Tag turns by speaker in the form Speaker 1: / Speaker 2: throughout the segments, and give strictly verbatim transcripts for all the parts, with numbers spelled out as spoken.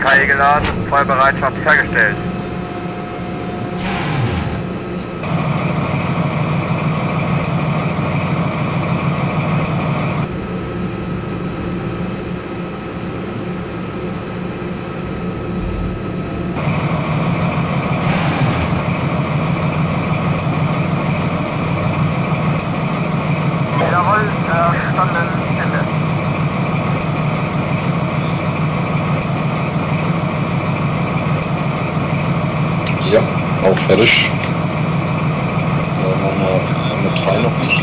Speaker 1: K I geladen, Feuerbereitschaft hergestellt.
Speaker 2: Jawohl, verstanden, Ende.
Speaker 3: Ja, auch fertig. Äh, machen wir mit drei noch nicht.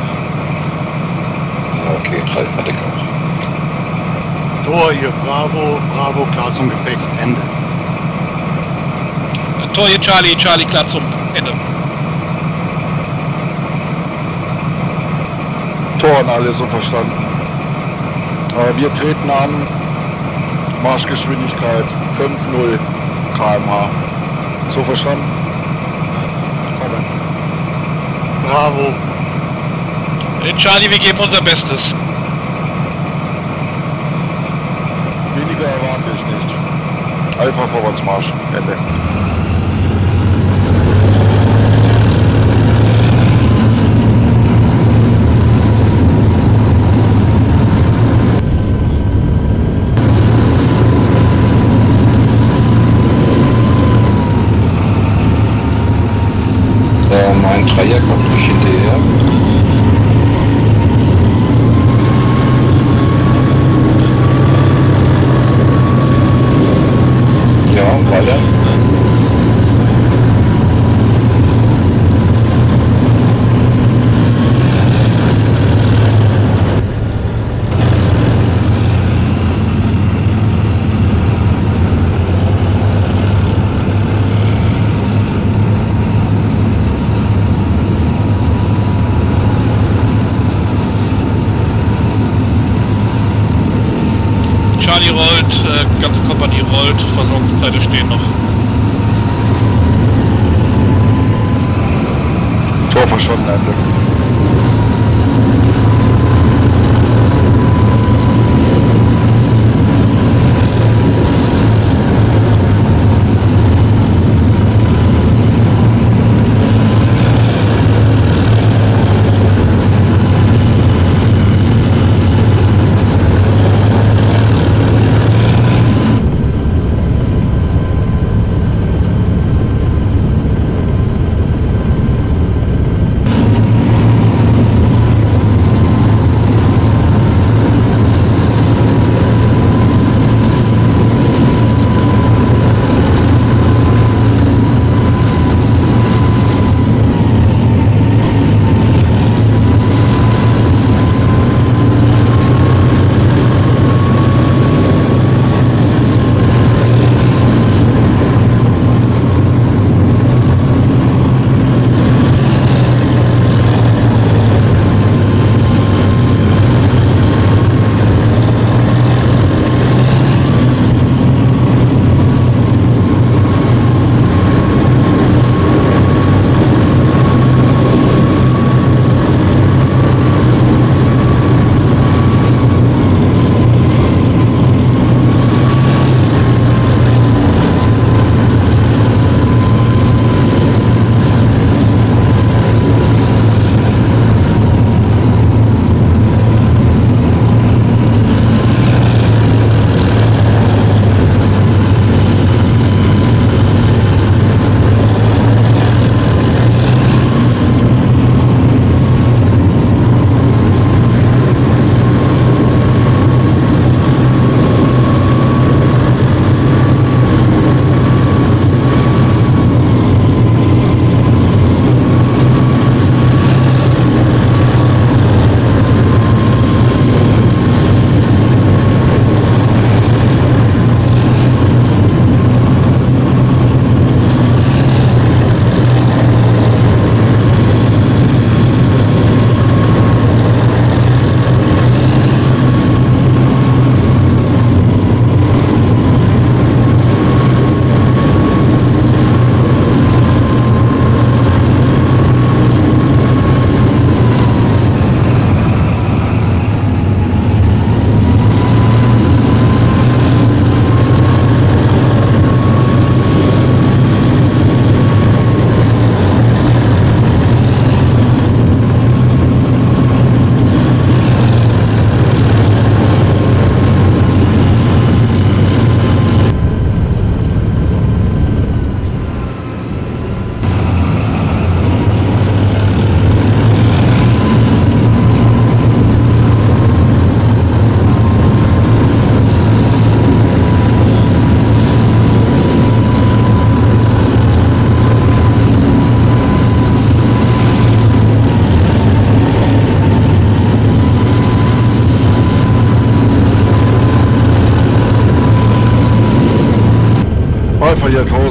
Speaker 3: Ja, okay, drei fertig auch.
Speaker 4: Tor hier, Bravo, Bravo, klar zum Gefecht, Ende.
Speaker 5: Tor hier, Charlie, Charlie, klar zum Ende.
Speaker 6: Tor und alle so verstanden. Äh, wir treten an. Marschgeschwindigkeit fünf null Kilometer pro Stunde. So verstanden? Kommen.
Speaker 4: Bravo.
Speaker 5: Äh, Charlie, wir geben unser Bestes.
Speaker 6: Weniger erwarte ich nicht. Alpha Vorwärtsmarsch. Ende.
Speaker 3: Mein Dreier kommt nicht hinterher. Ja, weiter.
Speaker 5: Charlie rollt, äh, ganze Kompanie rollt, Versorgungszeiten stehen noch.
Speaker 6: Tor verstanden, Ende.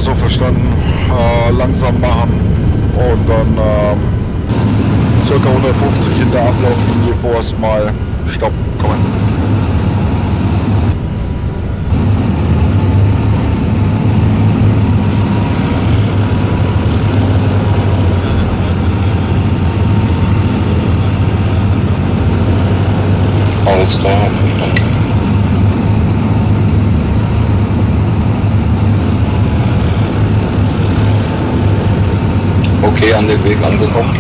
Speaker 6: so verstanden. Äh, langsam machen und dann ähm, circa hundertfünfzig in der Ablauflinie vorerst mal stoppen. Kommen.
Speaker 3: Alles klar, verstanden. Okay, an dem Weg angekommen.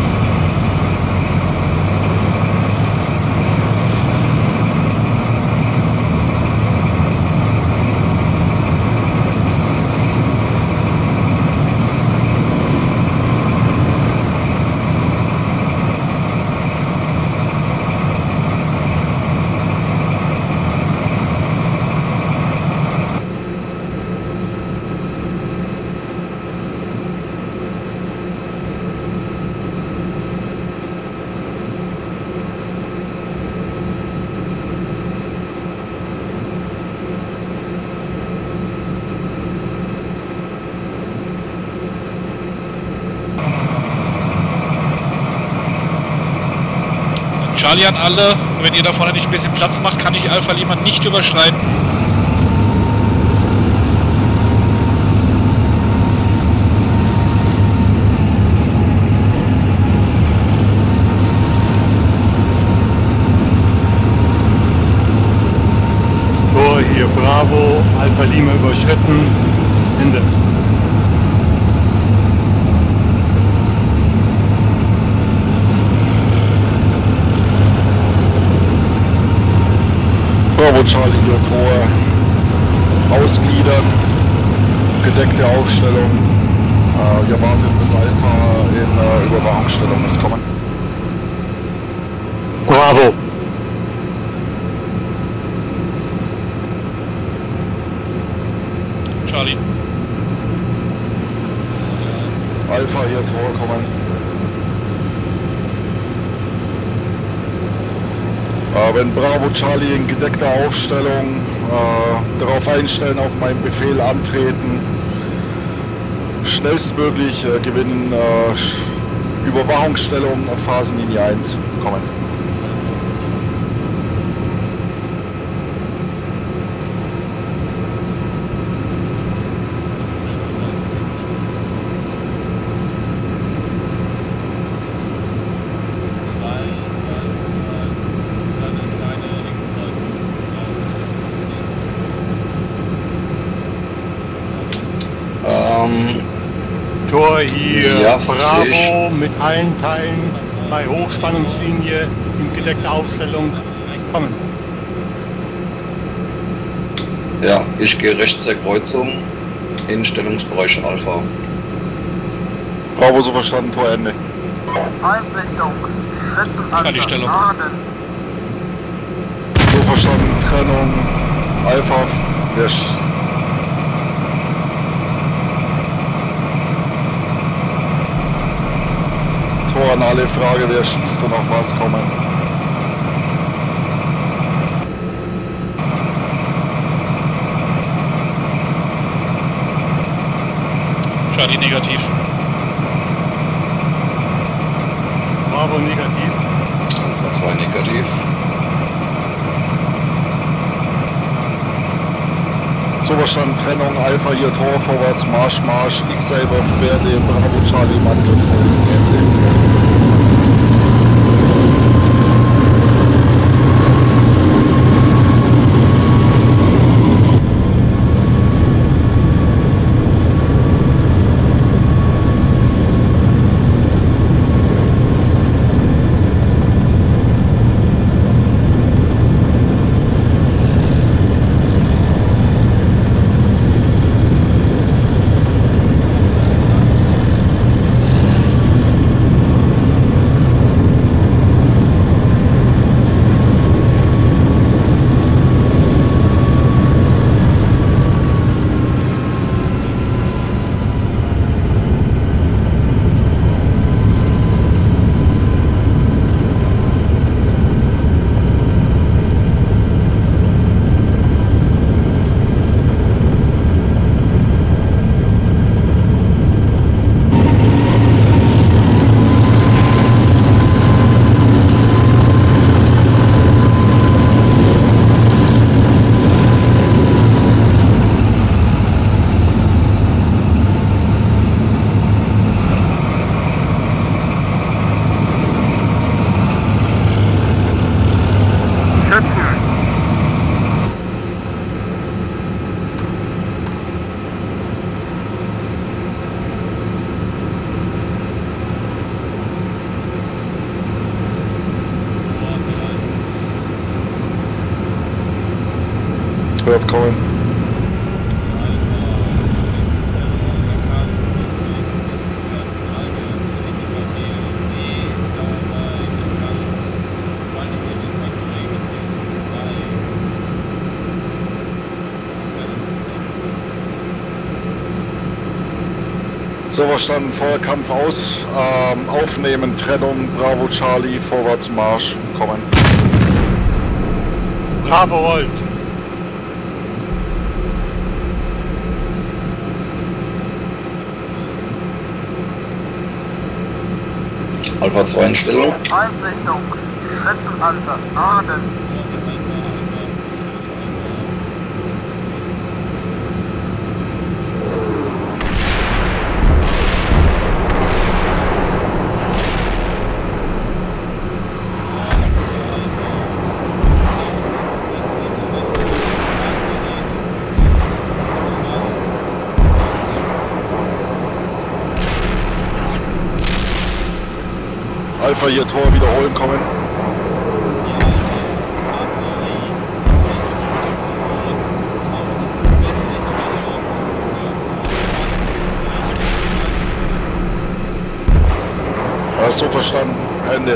Speaker 5: Charlie an alle, wenn ihr da vorne nicht ein bisschen Platz macht, kann ich Alpha Lima nicht überschreiten.
Speaker 4: So, hier Bravo, Alpha Lima überschritten, Ende.
Speaker 6: Bravo Charlie, hier Tor ausgliedern, gedeckte Aufstellung. Äh, wir warten bis Alpha in äh, Überwachungsstellung ist kommen.
Speaker 4: Bravo.
Speaker 5: Charlie.
Speaker 6: Alpha hier Tor kommen. Äh, wenn Bravo Charlie in gedeckter Aufstellung äh, darauf einstellen, auf meinen Befehl antreten, schnellstmöglich äh, gewinnen, äh, Überwachungsstellung auf Phasenlinie eins kommen.
Speaker 3: Ähm,
Speaker 4: Tor hier
Speaker 3: Ja,
Speaker 4: Bravo mit allen Teilen bei Hochspannungslinie in gedeckter Aufstellung kommen.
Speaker 3: ja, ich gehe rechts der Kreuzung in Stellungsbereich Alpha.
Speaker 6: Bravo so verstanden, Tor Ende.
Speaker 2: Einsichtung,
Speaker 5: Charlie, Stellung.
Speaker 2: Schützenpanzer,
Speaker 6: So verstanden, Trennung, Alpha, wer sch- Tor an alle, Frage, wer schießt und auf was kommen.
Speaker 5: Charlie negativ.
Speaker 4: Bravo negativ.
Speaker 3: Alpha zwei negativ.
Speaker 6: So verstanden, Trennung, Alpha hier Tor, vorwärts, Marsch, Marsch. Ich selber werde dem Bravo Charlie im Angriff folgen. Ende. Hört kommen. So, verstanden, Feuerkampf aus, ähm, aufnehmen, Trennung, Bravo Charlie, vorwärts Marsch, kommen.
Speaker 4: Bravo rollt.
Speaker 3: Alpha zwei in Stellung.
Speaker 2: Einrichtung. Schützenpanzer. Aden.
Speaker 6: Alpha hier Tor wiederholen kommen. Hast du verstanden? Ende.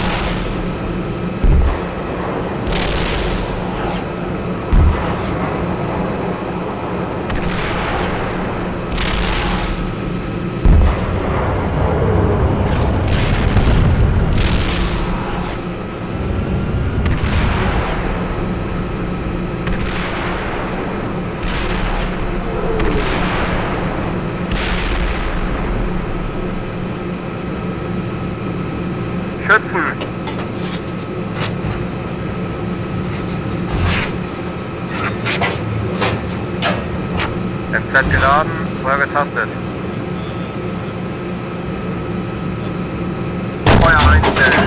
Speaker 1: Schützen! M Z geladen, Feuer getastet. Feuer einstellen.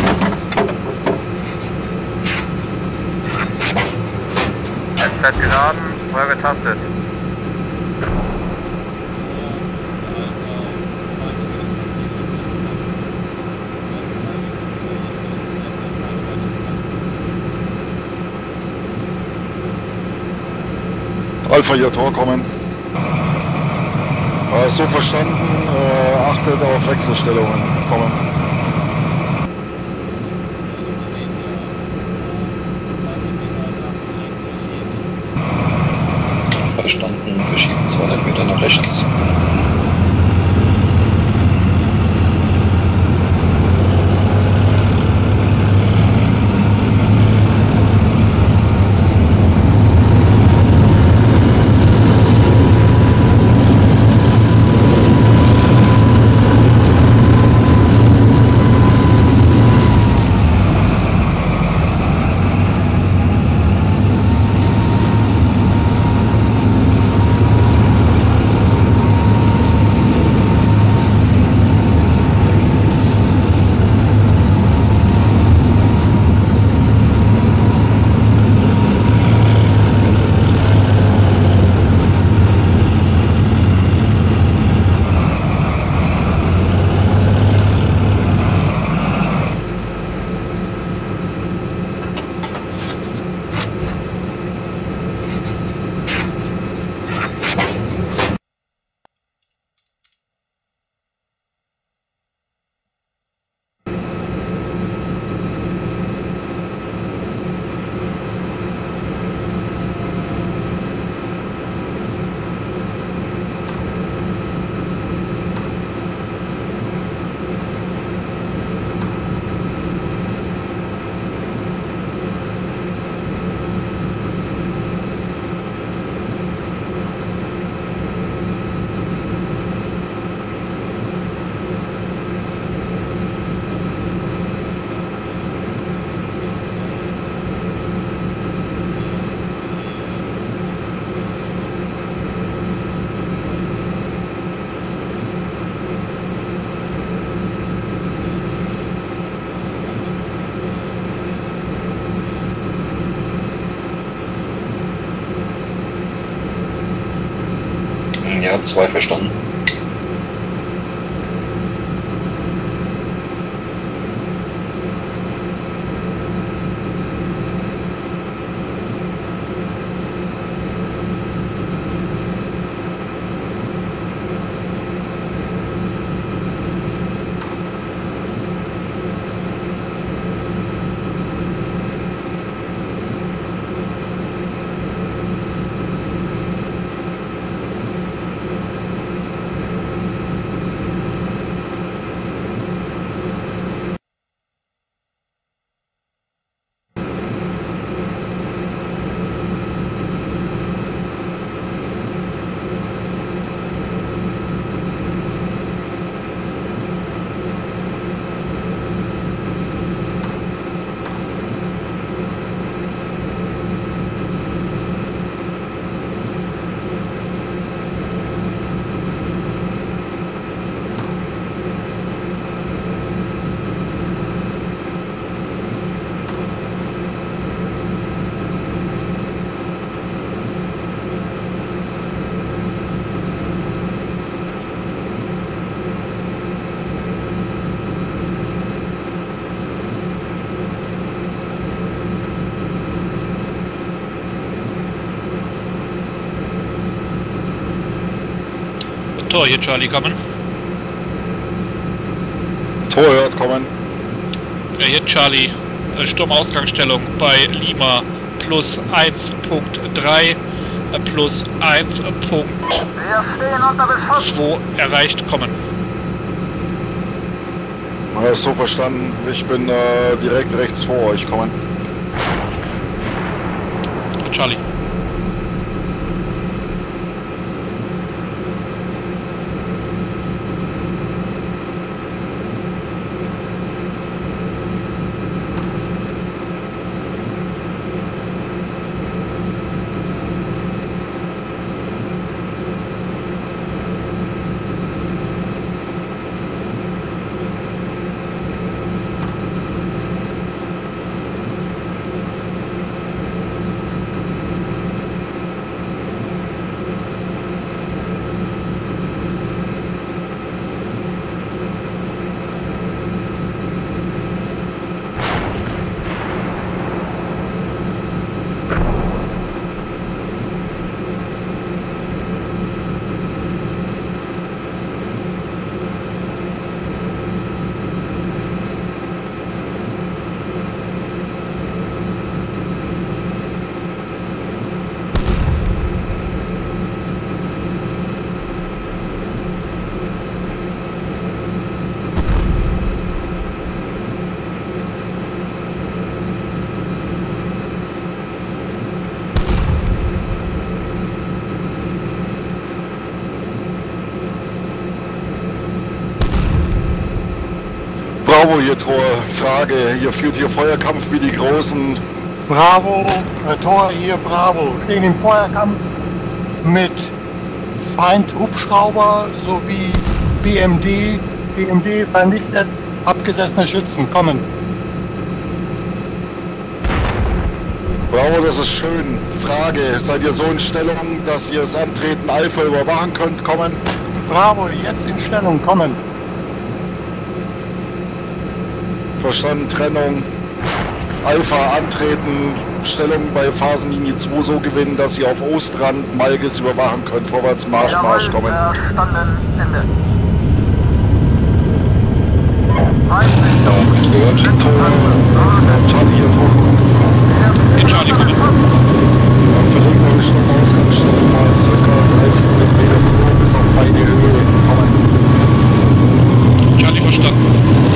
Speaker 1: M Z geladen, Feuer getastet.
Speaker 6: Alpha hier Tor kommen. Äh, so verstanden, äh, achtet auf Wechselstellungen. Kommen.
Speaker 3: Verstanden, verschieben zweihundert Meter nach rechts. Ja, zwei verstanden.
Speaker 5: Tor hier, Charlie, kommen.
Speaker 6: Tor hört, kommen.
Speaker 5: Ja, hier, Charlie. Äh, Sturmausgangsstellung bei Lima plus eins Punkt drei äh, plus eins Punkt
Speaker 2: Wir stehen unter Beschuss.
Speaker 5: zwei erreicht, kommen.
Speaker 6: Alles so verstanden. Ich bin äh, direkt rechts vor euch, kommen.
Speaker 5: Charlie.
Speaker 6: Bravo, hier Tor. Frage, hier führt hier Feuerkampf wie die Großen.
Speaker 4: Bravo, äh, Tor hier, Bravo. Stehen im Feuerkampf mit Feind-Hubschrauber sowie B M D. B M D vernichtet, abgesessene Schützen. Kommen.
Speaker 6: Bravo, das ist schön. Frage, seid ihr so in Stellung, dass ihr das Antreten Alpha überwachen könnt? Kommen.
Speaker 4: Bravo, jetzt in Stellung. Kommen.
Speaker 6: Verstanden, Trennung. Alpha antreten, Stellung bei Phasenlinie zwei so gewinnen, dass ihr auf Ostrand Malges überwachen könnt. Vorwärts, Marsch, Marsch, kommen.
Speaker 2: Verstanden. Ende.
Speaker 3: Ja, gehört.
Speaker 6: Charlie, hier Tor.
Speaker 5: Hier, Charlie, kommen.
Speaker 6: Dann verlegen wir die Sturmausgangsstellung mal circa dreihundert Meter vor bis auf beide Höhe. Kommen.
Speaker 5: Charlie, verstanden.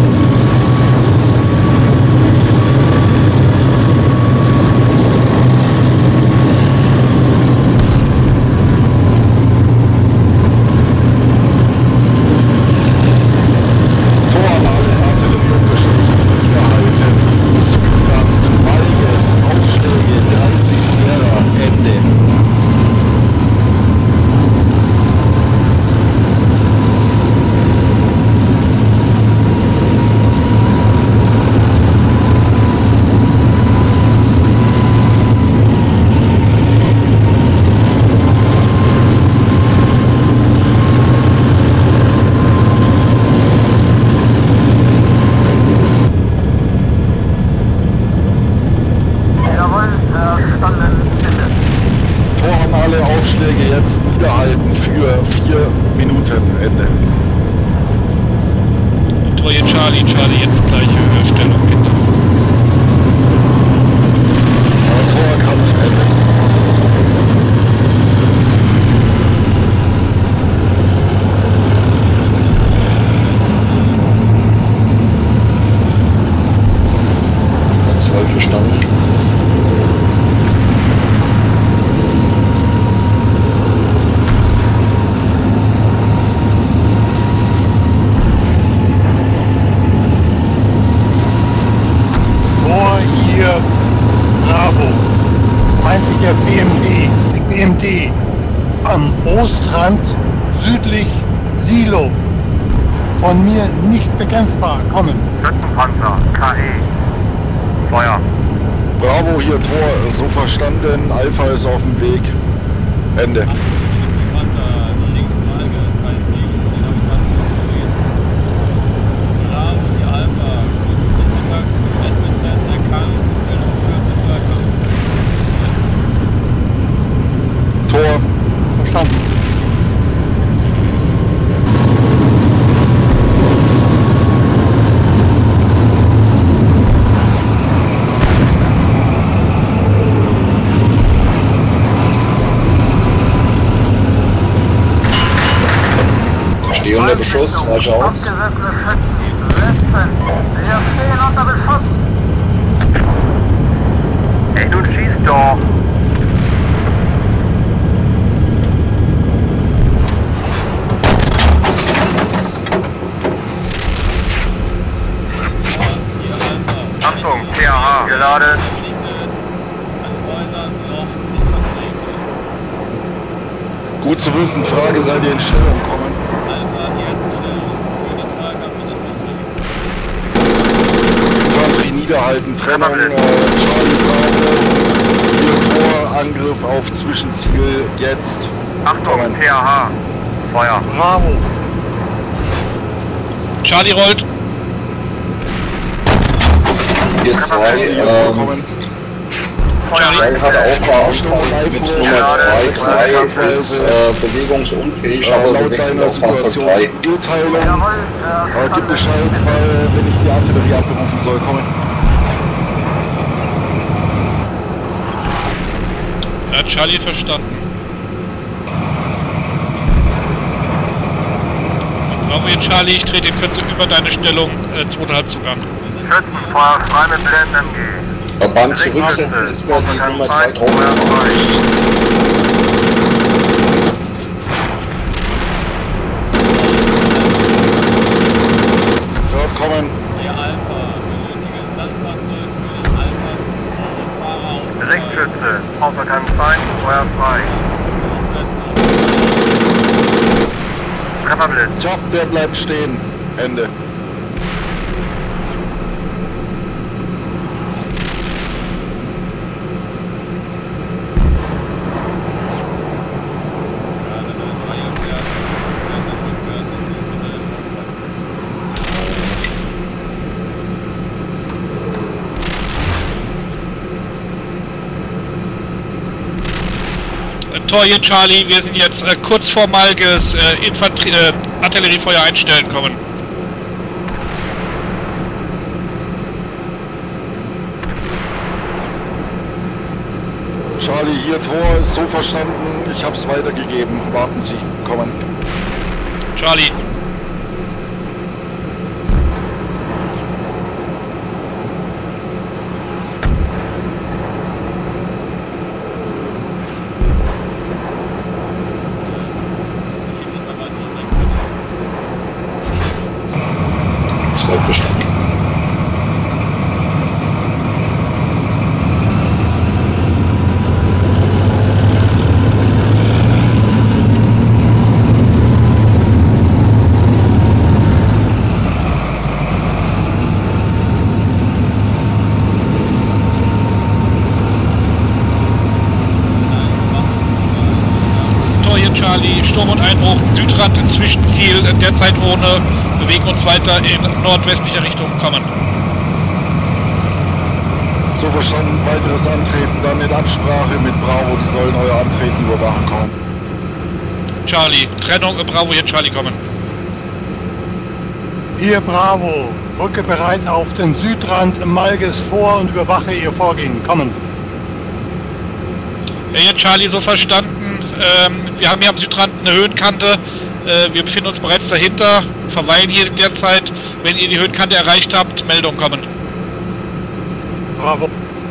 Speaker 5: Charlie, Charlie, jetzt gleiche Höhestellung, bitte.
Speaker 3: Ganz weit verstanden.
Speaker 4: Feindlicher B M D, B M D am Ostrand südlich Silo. Von mir nicht bekämpfbar. Kommen.
Speaker 1: Schützenpanzer, K E. Feuer.
Speaker 6: Bravo, hier Tor, so verstanden. Alpha ist auf dem Weg. Ende.
Speaker 4: Tor. Verstanden.
Speaker 3: unter Beschuss, reiche aus.
Speaker 2: Abgesessene Schützen. Westen. Wir stehen unter Beschuss.
Speaker 1: Ey, du schießt doch. Achtung, T H H geladen.
Speaker 6: Gut zu wissen, Frage, seid ihr in Stellung kommen? Infanterie niederhalten, Trennung, äh, Charlie Bravo, vier Tor, Angriff auf Zwischenziel, jetzt.
Speaker 1: Achtung, T H H. Feuer.
Speaker 4: Bravo.
Speaker 5: Charlie rollt.
Speaker 3: vier zwei, ähm, zwei hat Aufbauanfang mit Nummer drei, zwei ist äh, bewegungsunfähig, aber wir wechseln auf Fahrzeug drei.
Speaker 6: Beurteilung,
Speaker 2: Jawohl,
Speaker 6: äh, gib
Speaker 2: verstanden.
Speaker 6: Bescheid, weil, wenn ich die Artillerie abberufen soll, kommen.
Speaker 5: Ja, Charlie verstanden. Bravo hier Charlie, ich trete in Kürze über deine Stellung äh, zweiter Halbzug an.
Speaker 1: Schützen, Feuer frei mit Blenden M G.
Speaker 3: Verband zurücksetzen ist mir die Nummer drei drauf.
Speaker 6: Dort kommen.
Speaker 1: Rechtsschütze, Außerkant zwei, Feuer frei. Trefferblitz.
Speaker 6: Tja, der bleibt stehen. Ende.
Speaker 5: Tor hier Charlie, wir sind jetzt äh, kurz vor Malges, äh, Infanterie, äh, Artilleriefeuer einstellen kommen.
Speaker 6: Charlie, hier Tor ist so verstanden, ich hab's weitergegeben. Warten Sie, kommen.
Speaker 5: Charlie.
Speaker 3: zwei verstanden.
Speaker 5: Tor hier Charlie, Sturm und Einbruch, Südrand, Zwischenziel, derzeit ohne, bewegen uns weiter in nordwestlicher Richtung kommen.
Speaker 6: So verstanden, weiteres Antreten dann in Absprache mit Bravo, die sollen euer Antreten überwachen kommen.
Speaker 5: Charlie, Trennung, äh, Bravo hier Charlie kommen.
Speaker 4: Hier Bravo. Rücke bereit auf den Südrand Malges vor und überwache Ihr Vorgehen. Kommen.
Speaker 5: Ja, hier Charlie, so verstanden. Ähm, wir haben hier am Südrand eine Höhenkante. Äh, wir befinden uns bereits dahinter, verweilen hier derzeit. Wenn ihr die Höhenkante erreicht habt, Meldung kommen.
Speaker 4: Bravo.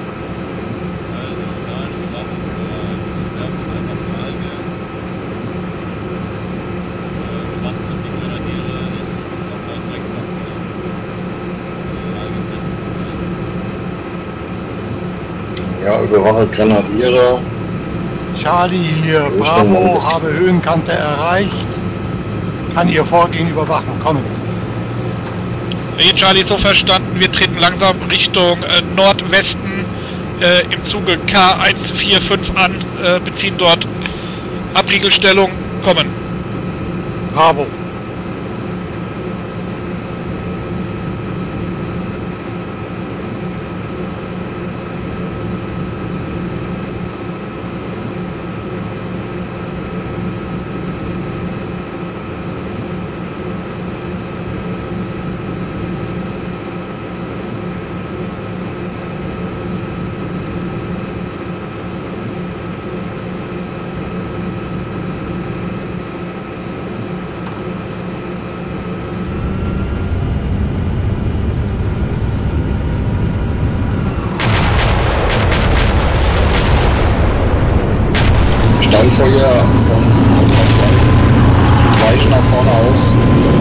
Speaker 3: Ja, überwache Grenadiere.
Speaker 4: Charlie hier.
Speaker 3: Wo ist denn
Speaker 4: Bravo.
Speaker 3: Malges?
Speaker 4: Habe Höhenkante erreicht. Kann Ihr Vorgehen überwachen. Kommen.
Speaker 5: Hier Charlie, so verstanden, wir treten langsam Richtung äh, Nordwesten äh, im Zuge K eins vier fünf an, äh, beziehen dort Abriegelstellung, kommen.
Speaker 4: Bravo.
Speaker 3: Feuer von Alpha zwei. Weichen nach vorne aus.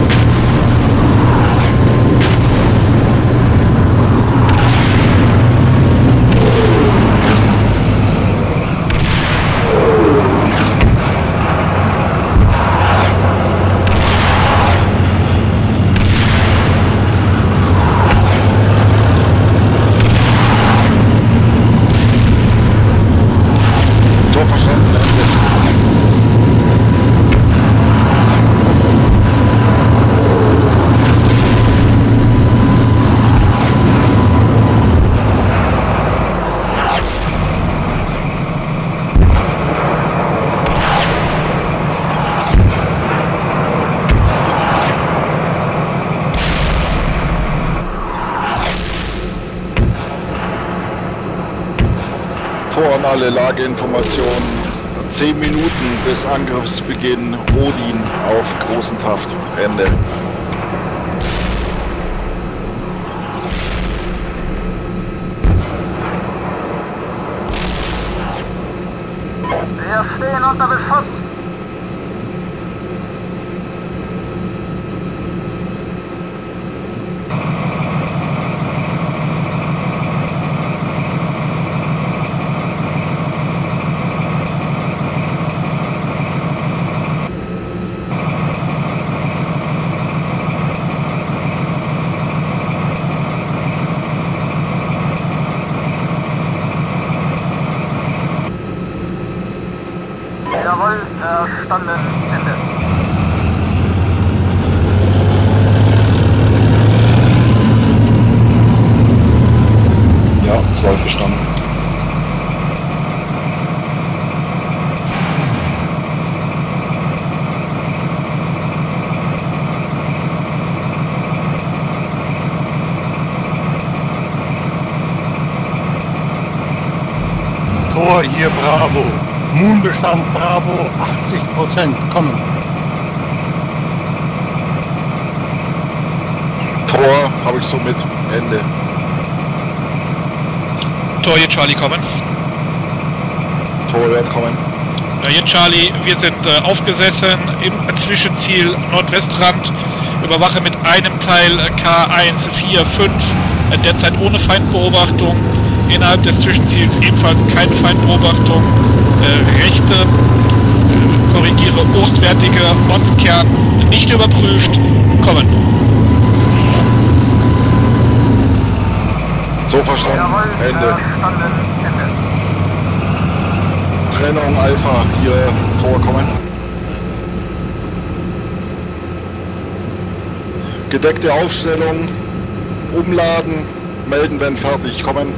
Speaker 6: An alle Lageinformationen. zehn Minuten bis Angriffsbeginn. Odin auf großen Taft. Ende.
Speaker 2: Wir stehen unter Beschuss. Jawohl, verstanden. Ende.
Speaker 3: Ja, zwei verstanden.
Speaker 4: Tor hier Bravo. Moonbestand Bravo achtzig Prozent kommen.
Speaker 6: Tor habe ich somit. Ende.
Speaker 5: Tor hier Charlie kommen.
Speaker 6: Tor wird kommen.
Speaker 5: Äh, hier Charlie, wir sind äh, aufgesessen im Zwischenziel Nordwestrand. Überwache mit einem Teil äh, K eins vier fünf, äh, derzeit ohne Feindbeobachtung. Innerhalb des Zwischenziels ebenfalls keine Feindbeobachtung. Äh, rechte, äh, korrigiere, ostwärtige Ortskern nicht überprüft. Kommen.
Speaker 6: So verstanden.
Speaker 2: Jawohl,
Speaker 6: Ende.
Speaker 2: verstanden. Ende.
Speaker 6: Trennung Alpha. Hier Tor kommen. Gedeckte Aufstellung. Umladen. Melden, wenn fertig. Kommen.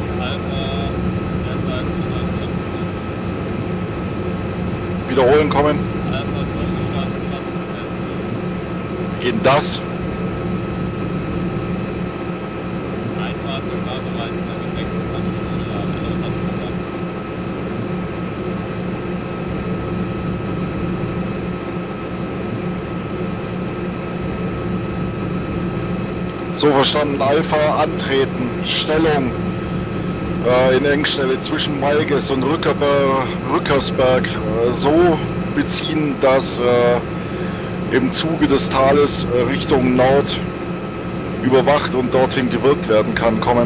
Speaker 6: Wiederholen kommen. In das. So verstanden. Alpha antreten. Stellung äh, in Engstelle zwischen Malges und Rückerber, Rückersberg äh, so beziehen, dass äh, im Zuge des Tales äh, Richtung Nord überwacht und dorthin gewirkt werden kann. Kommen.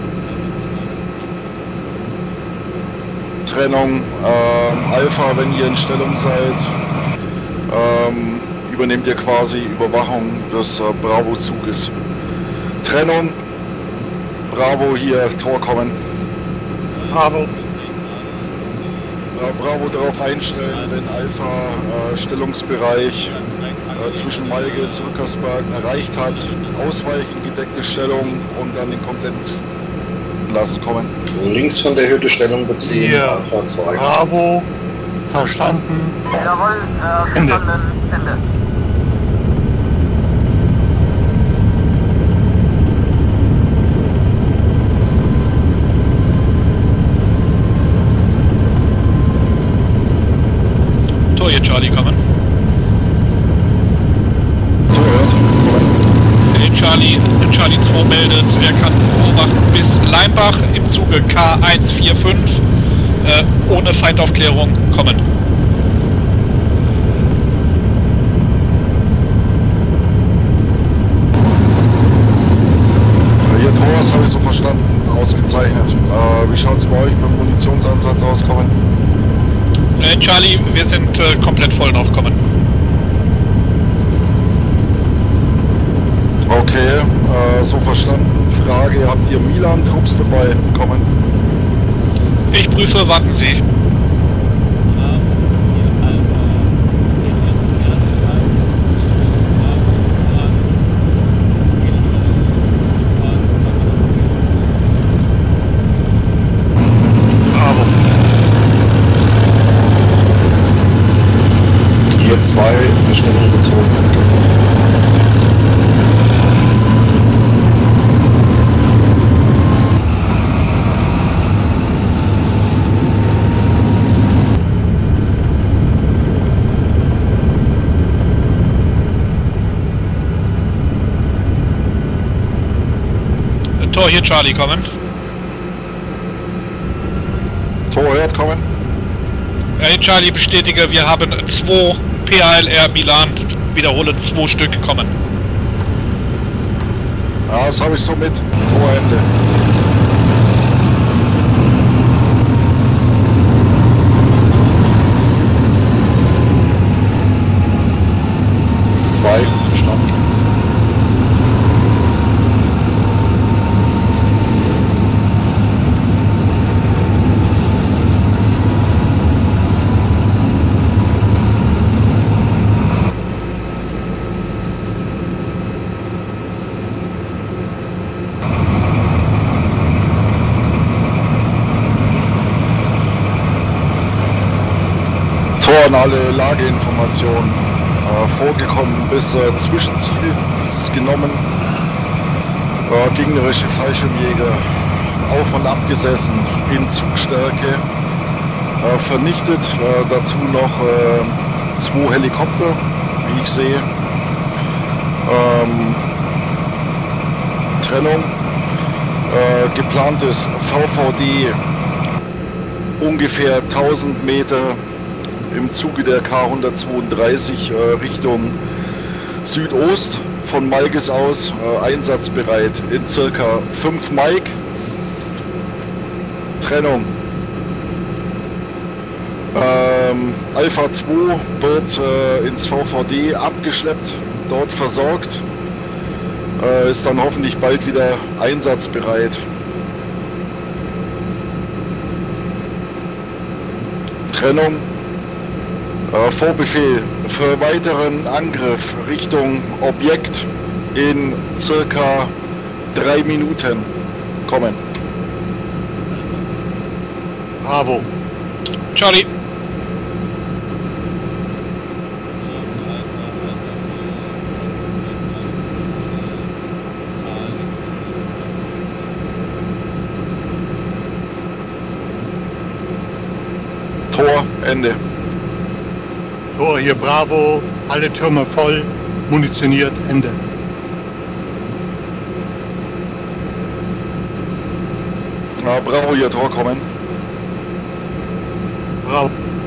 Speaker 6: Trennung. Äh, Alpha, wenn ihr in Stellung seid, ähm, übernehmt ihr quasi Überwachung des äh, Bravo-Zuges. Trennung. Bravo hier, Tor kommen.
Speaker 4: Bravo.
Speaker 6: Äh, Bravo darauf einstellen, wenn Alpha äh, Stellungsbereich äh, zwischen Malges und Rückersberg erreicht hat. Ausweichen, gedeckte Stellung und dann den kompletten Zug lassen kommen.
Speaker 3: Links von der Hütte Stellung beziehen.
Speaker 4: Hier
Speaker 3: Alpha zwei.
Speaker 4: Bravo. Verstanden.
Speaker 2: Jawohl,
Speaker 4: Ende.
Speaker 2: verstanden. Ende.
Speaker 5: Tor hier Charlie kommen. Den Charlie, den Charlie zwei meldet, er kann beobachten bis Leimbach im Zuge K eins vier fünf äh, ohne Feindaufklärung kommen.
Speaker 6: das habe ich so verstanden. Ausgezeichnet. Äh, wie schaut es bei euch beim Munitionsansatz aus, kommen?
Speaker 5: Äh, Charlie, wir sind äh, komplett voll noch, kommen.
Speaker 6: Okay, äh, so verstanden. Frage, habt ihr Milan-Trupps dabei? Kommen.
Speaker 5: Ich prüfe, warten Sie.
Speaker 3: Hier zwei Bestellungen gezogen.
Speaker 5: Tor hier, Charlie, kommen.
Speaker 6: Tor hört, kommen.
Speaker 5: Ja, hier, Charlie, bestätige, wir haben zwei P A L R Milan, wiederhole, zwei Stück kommen.
Speaker 6: Ja, das habe ich so mit. Torende.
Speaker 3: Zwei, verstanden.
Speaker 6: Tor an alle Lageinformationen. Äh, vorgekommen bis äh, Zwischenziel, dieses genommen. Äh, gegnerische Fallschirmjäger auf und ab gesessen in Zugstärke. Äh, vernichtet. Äh, dazu noch äh, zwei Helikopter, wie ich sehe. Ähm, Trennung. Äh, geplantes V V D ungefähr tausend Meter im Zuge der K hundertzweiunddreißig äh, Richtung Südost von Malges aus, äh, einsatzbereit in circa fünf Mike. Trennung. Ähm, Alpha zwei wird äh, ins V V D abgeschleppt, dort versorgt, äh, ist dann hoffentlich bald wieder einsatzbereit. Trennung. Äh, Vorbefehl für weiteren Angriff Richtung Objekt in circa drei Minuten kommen.
Speaker 4: Bravo.
Speaker 5: Charlie.
Speaker 6: Tor, Ende.
Speaker 4: Tor hier Bravo, alle Türme voll, munitioniert, Ende.
Speaker 6: Na, Bravo, hier Tor kommen.
Speaker 4: Bravo.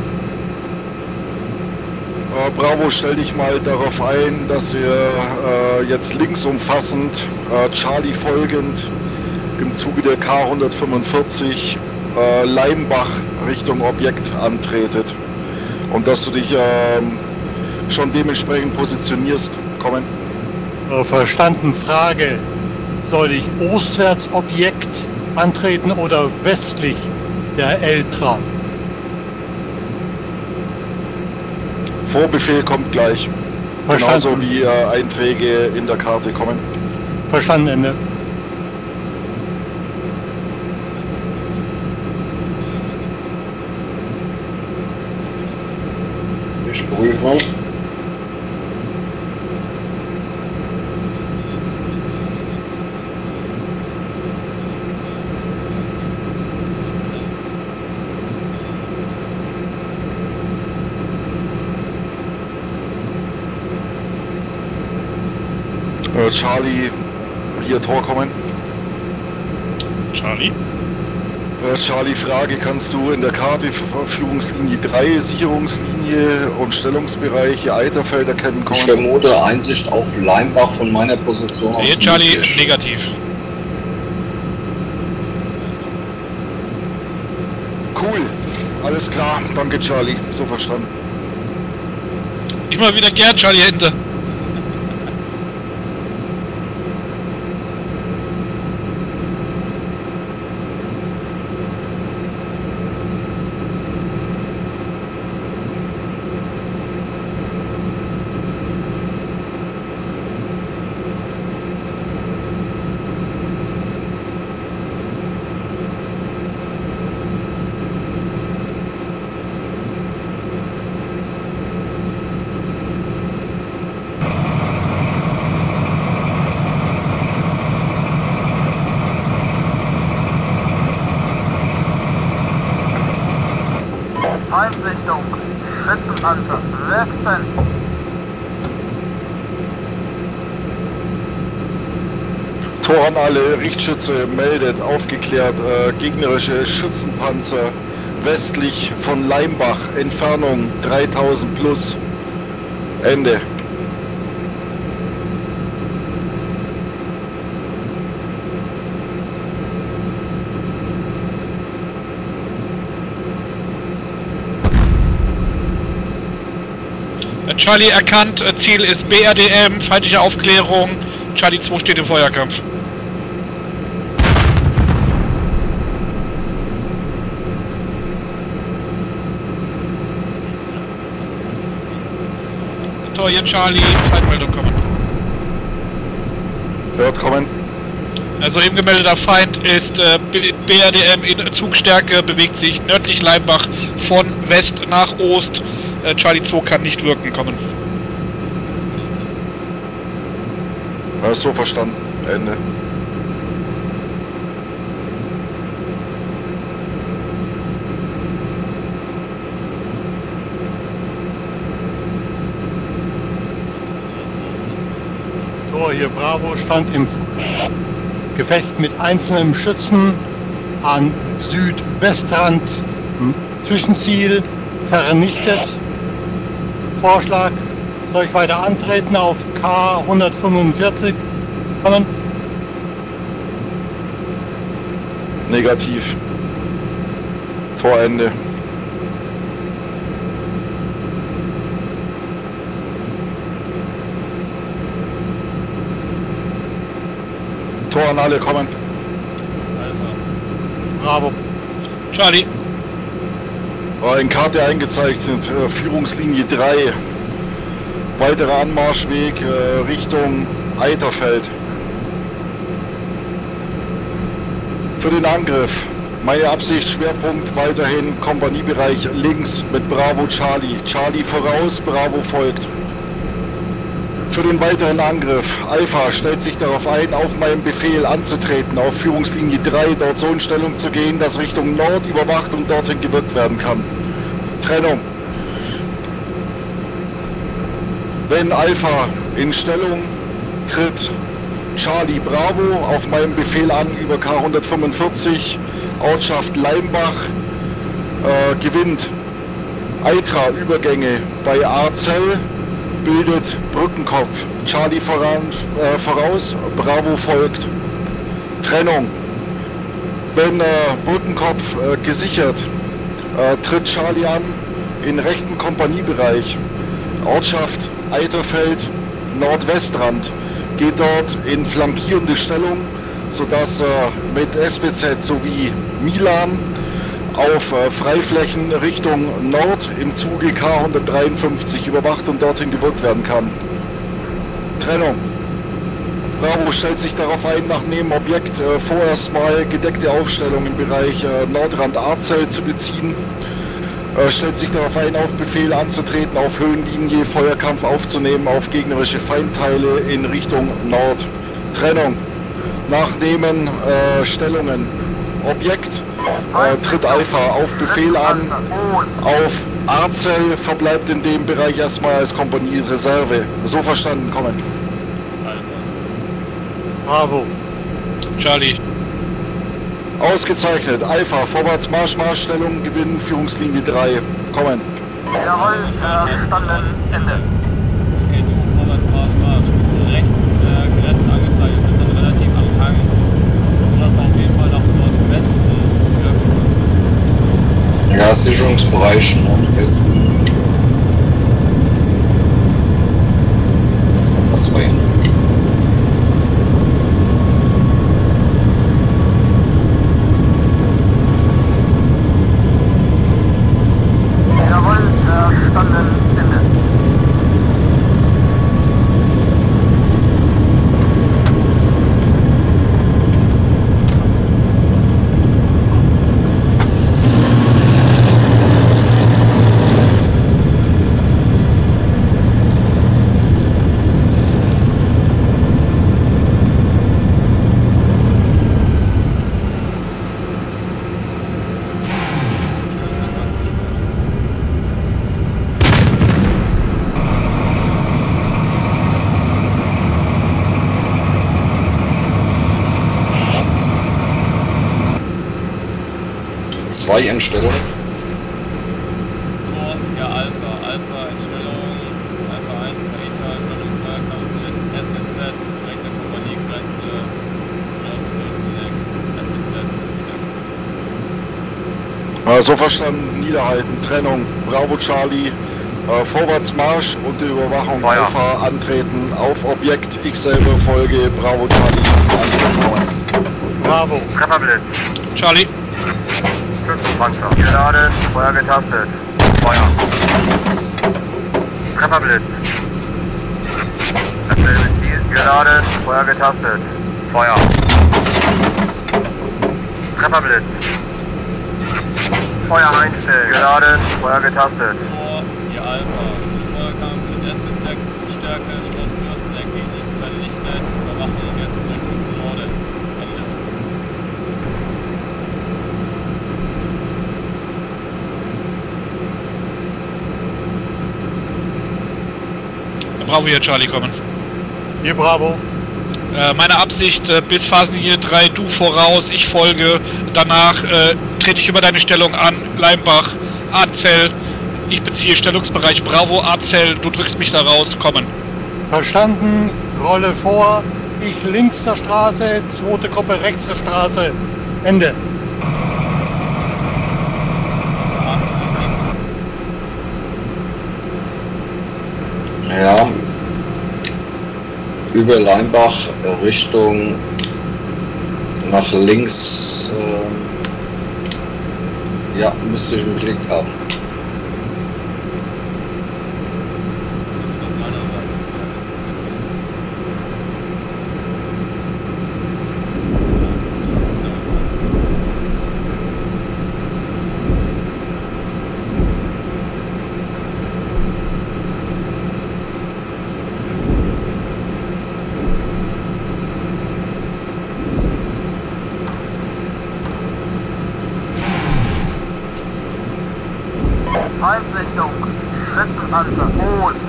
Speaker 6: Äh, Bravo, stell dich mal darauf ein, dass ihr äh, jetzt links umfassend, äh, Charlie folgend, im Zuge der K hundertfünfundvierzig äh, Leimbach Richtung Objekt antretet. Und dass du dich ähm, schon dementsprechend positionierst. Kommen.
Speaker 4: Äh, verstanden, Frage. Soll ich ostwärts Objekt antreten oder westlich der Eltra?
Speaker 6: Vorbefehl kommt gleich.
Speaker 4: Verstanden.
Speaker 6: Genauso wie äh, Einträge in der Karte kommen.
Speaker 4: Verstanden, Ende.
Speaker 3: Ich prüfe.
Speaker 6: Äh, Charlie, hier Tor kommen.
Speaker 5: Charlie.
Speaker 6: Äh, Charlie, Frage, kannst du in der Karte Führungslinie drei, Sicherungslinie und Stellungsbereiche Eiterfeld erkennen?
Speaker 3: Ich vermute Einsicht auf Leimbach von meiner Position aus.
Speaker 5: Hier, Charlie,
Speaker 3: möglich.
Speaker 5: negativ.
Speaker 6: Cool. Alles klar. Danke, Charlie. So verstanden.
Speaker 5: Immer wieder gern, Charlie Hände.
Speaker 2: Feindsichtung. Schützenpanzer. Westen.
Speaker 6: Tor an alle, Richtschütze meldet, aufgeklärt, äh, gegnerische Schützenpanzer westlich von Leimbach, Entfernung dreitausend plus, Ende.
Speaker 5: Charlie erkannt, Ziel ist B R D M, feindliche Aufklärung. Charlie zwei steht im Feuerkampf. Tor hier Charlie, Feindmeldung kommen.
Speaker 6: Hört kommen.
Speaker 5: Also eben gemeldeter Feind ist äh, B R D M in Zugstärke, bewegt sich nördlich Leimbach von West nach Ost. Äh, Charlie zwei kann nicht wirken, kommen.
Speaker 6: Das ist so verstanden. Ende.
Speaker 4: So, hier Bravo stand im Gefecht mit einzelnen Schützen an Südwestrand. Zwischenziel vernichtet. Vorschlag, soll ich weiter antreten auf K hundertfünfundvierzig? Kommen.
Speaker 6: Negativ. Torende. Tor an alle, kommen.
Speaker 4: Bravo.
Speaker 5: Charlie.
Speaker 6: In Karte eingezeichnet, äh, Führungslinie drei. Weiterer Anmarschweg äh, Richtung Eiterfeld. Für den Angriff. Meine Absicht, Schwerpunkt weiterhin Kompaniebereich links mit Bravo Charlie. Charlie voraus, Bravo folgt. Für den weiteren Angriff. Alpha stellt sich darauf ein, auf meinen Befehl anzutreten, auf Führungslinie drei, dort so in Stellung zu gehen, dass Richtung Nord überwacht und dorthin gewirkt werden kann. Trennung. Wenn Alpha in Stellung tritt, Charlie Bravo auf meinen Befehl an über K hundertfünfundvierzig, Ortschaft Leimbach, äh, gewinnt Eitra Übergänge bei Arzell, bildet Brückenkopf. Charlie voran, äh, voraus, Bravo folgt. Trennung. Wenn äh, Brückenkopf äh, gesichert, äh, tritt Charlie an in rechten Kompaniebereich. Ortschaft Eiterfeld, Nordwestrand. Geht dort in flankierende Stellung, sodass äh, mit S B Z sowie Milan auf äh, Freiflächen Richtung Nord im Zuge K hundertdreiundfünfzig überwacht und dorthin gewirkt werden kann. Trennung. Bravo stellt sich darauf ein, nach Nebenobjekt äh, vorerst mal gedeckte Aufstellung im Bereich äh, Nordrand Arzell zu beziehen. Äh, stellt sich darauf ein, auf Befehl anzutreten, auf Höhenlinie Feuerkampf aufzunehmen, auf gegnerische Feindteile in Richtung Nord. Trennung. Nachnehmen äh, Stellungen. Objekt. Äh, tritt Alpha auf Befehl an, auf Arzell, verbleibt in dem Bereich erstmal als Kompaniereserve. So verstanden, kommen.
Speaker 4: Bravo.
Speaker 5: Charlie.
Speaker 6: Ausgezeichnet. Alpha, Vorwärts Marsch, Marschstellung, gewinnen, Führungslinie drei. Kommen.
Speaker 2: Jawohl, verstanden. Ende.
Speaker 7: Okay, du, vorwärts Marsch, Marsch. Rechts äh, Grenze angezeigt, wir sind relativ am Hang, sodass wir auf jeden Fall nach Nordwesten wirken können.
Speaker 3: Ja, Sicherungsbereich Nordwesten. Alpha zwei.
Speaker 2: Jawohl, verstanden, Ende.
Speaker 3: Zwei in Stellung.
Speaker 7: Tor, ja, Alpha, Alpha in Stellung, Alpha eins, Kaita, Stellung, Feuerkampf mit S N Z, rechte Kompaniegrenze, Schloss Fürsteneck, S N Z, Zustände.
Speaker 6: Äh, so verstanden, niederhalten, Trennung, Bravo Charlie, äh, Vorwärtsmarsch und die Überwachung
Speaker 1: Feuer.
Speaker 6: Alpha antreten auf Objekt, ich selber folge, Bravo Charlie, antreten.
Speaker 4: Bravo.
Speaker 1: Trefferblitz.
Speaker 5: Charlie.
Speaker 1: Schützenpanzer. Geladen. Feuer getastet. Feuer. Trefferblitz. Dasselbe Ziel. Geladen. Feuer getastet. Feuer. Trefferblitz. Feuer einstellen. Geladen. Feuer getastet.
Speaker 7: Tor, ja, Alpha, Feuerkampf mit S N Z, Stärke, Schloss Fürsteneck, wesentlich vernichtet, Überwachung jetzt Richtung Norden, Ende.
Speaker 5: Bravo hier, Charlie, kommen.
Speaker 4: Hier Bravo.
Speaker 5: Äh, meine Absicht, äh, bis Phasenlinie drei, du voraus, ich folge. Danach äh, trete ich über deine Stellung an. Leimbach, A-Zell. Ich beziehe Stellungsbereich Bravo, A-Zell. Du drückst mich da raus. Kommen.
Speaker 4: Verstanden. Rolle vor. Ich links der Straße, zweite Gruppe rechts der Straße. Ende.
Speaker 3: Ja. Über Leimbach Richtung nach links. Äh, ja, müsste ich im Blick haben.
Speaker 7: Das ist auf meiner Seite.
Speaker 2: Feindsichtung. Schützenpanzer. Ost.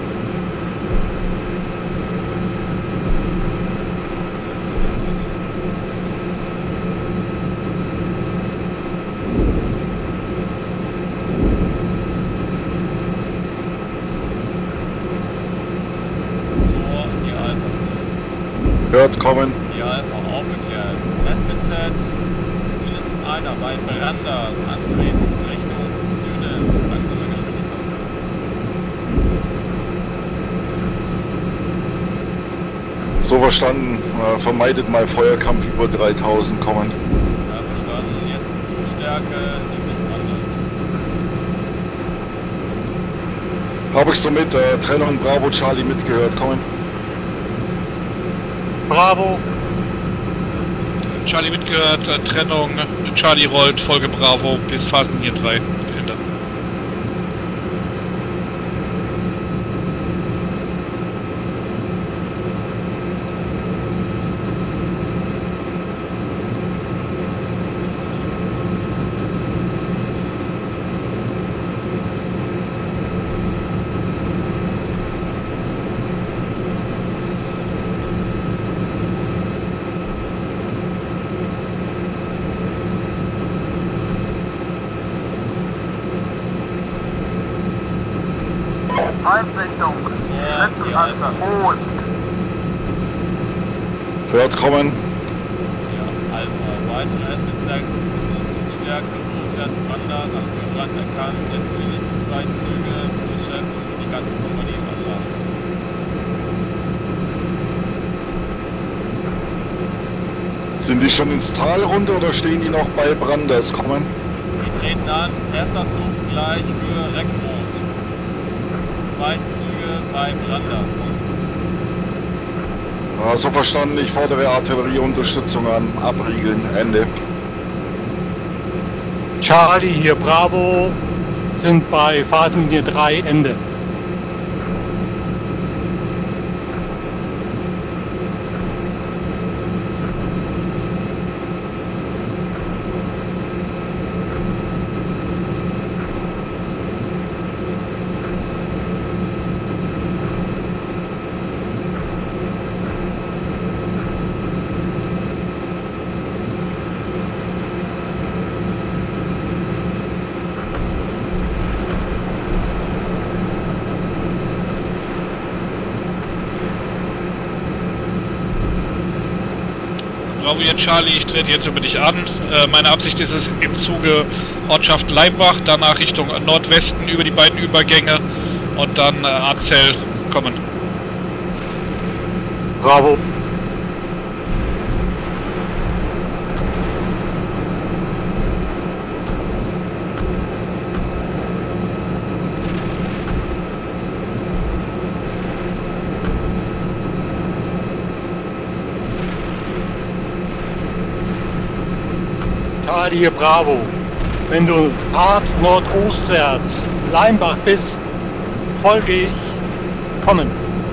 Speaker 7: Tor, die Alpha.
Speaker 6: Hört kommen.
Speaker 7: Die Alpha aufgeklärt. S B Z, mindestens einer bei Brandas antreten Richtung Süden, langsame Geschwindigkeit.
Speaker 6: So verstanden, äh, vermeidet mal Feuerkampf über dreitausend kommen.
Speaker 7: Ja, verstanden. Jetzt Zustärke, südlich Brandas.
Speaker 6: Habe ich somit äh, Trennung Bravo Charlie mitgehört, kommen.
Speaker 4: Bravo.
Speaker 5: Charlie mitgehört, äh, Trennung. Charlie rollt, Folge Bravo bis Phasenlinie drei. Ende.
Speaker 2: Feindsichtung. Schützenpanzer. Ost.
Speaker 6: Hört kommen.
Speaker 7: Ja, Alpha, weitere S B Z, Stärke, Großwärts, Branders, am Brand erkannt, jetzt die nächsten zwei Züge, Großchef und die ganze Kompanie im Anmarsch.
Speaker 6: Sind die schon ins Tal runter oder stehen die noch bei Branders kommen?
Speaker 7: Die treten an, erster Zug gleich für Reckrot. Zweiten Züge bei Branders.
Speaker 6: Ja, so verstanden, ich fordere Artillerieunterstützung an. Abriegeln, Ende.
Speaker 4: Charlie, hier Bravo, sind bei Fahrtlinie drei, Ende.
Speaker 5: Bravo jetzt Charlie, ich trete jetzt über dich an. Äh, meine Absicht ist es im Zuge Ortschaft Leimbach, danach Richtung Nordwesten über die beiden Übergänge und dann äh, Arzell kommen.
Speaker 4: Bravo. Charlie, hier Bravo. Wenn du hart nordostwärts Leimbach bist, folge ich. Kommen.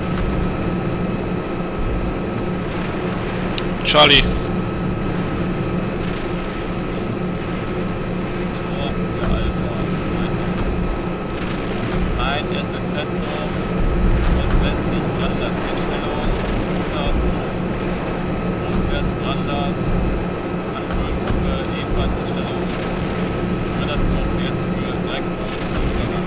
Speaker 5: Charlie.
Speaker 7: Tor für Alpha. Ein S N Z Zug und westlich Branders Einstellung. Zweiter Zug. Großwärts Branders. An Höhenkurve ebenfalls Einstellung. Dritter Zug jetzt für Reckrot am Übergang.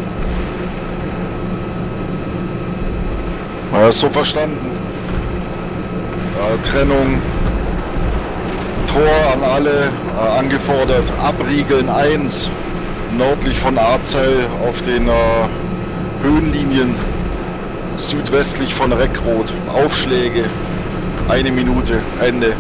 Speaker 6: Ja, ist so verstanden. Äh, Trennung, Tor an alle, äh, angefordert, abriegeln eins, nördlich von Arzell auf den äh, Höhenlinien, südwestlich von Reckrot, Aufschläge, eine Minute, Ende.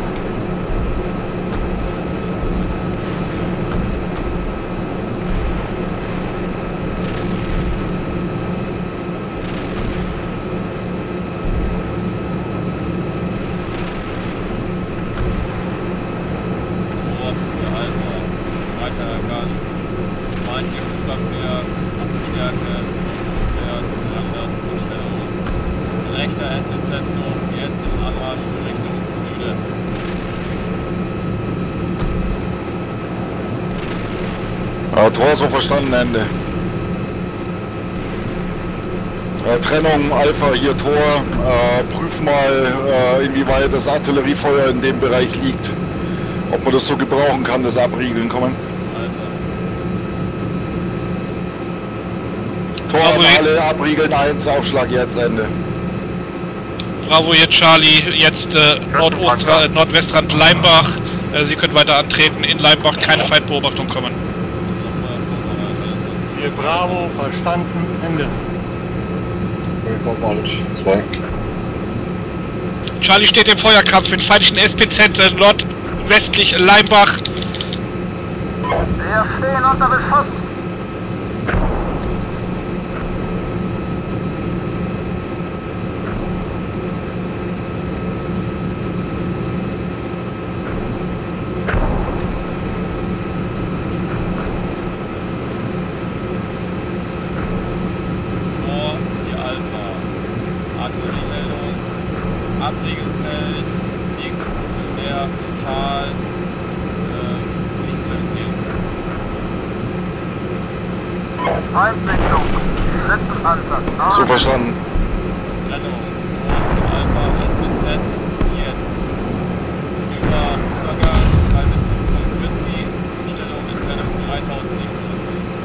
Speaker 6: Ja, Tor so verstanden, Ende. Äh, Trennung, Alpha, hier Tor. Äh, prüf mal, äh, inwieweit das Artilleriefeuer in dem Bereich liegt. Ob man das so gebrauchen kann, das Abriegeln, kommen. Tor an alle, abriegeln eins, Aufschlag jetzt, Ende.
Speaker 5: Bravo jetzt Charlie, jetzt äh, Nordost, äh, Nordwestrand Leimbach. Äh, Sie können weiter antreten, in Leimbach keine Feindbeobachtung kommen.
Speaker 4: Hier Bravo, verstanden, Ende.
Speaker 3: zwei.
Speaker 5: Charlie steht im Feuerkampf mit feindlichen S P Z äh, nordwestlich Leimbach.
Speaker 2: Wir stehen unter Beschuss.
Speaker 7: Abriegelfeld liegt zu der Tal äh, nicht zu empfehlen.
Speaker 2: Feindsichtung, Schützenpanzer.
Speaker 6: So verstanden.
Speaker 7: Trennung, Tor Alpha, S B Z, jetzt. Über Übergang, kalte Zugzug Christi, Zustellung, Entfernung dreitausendsiebenhundert.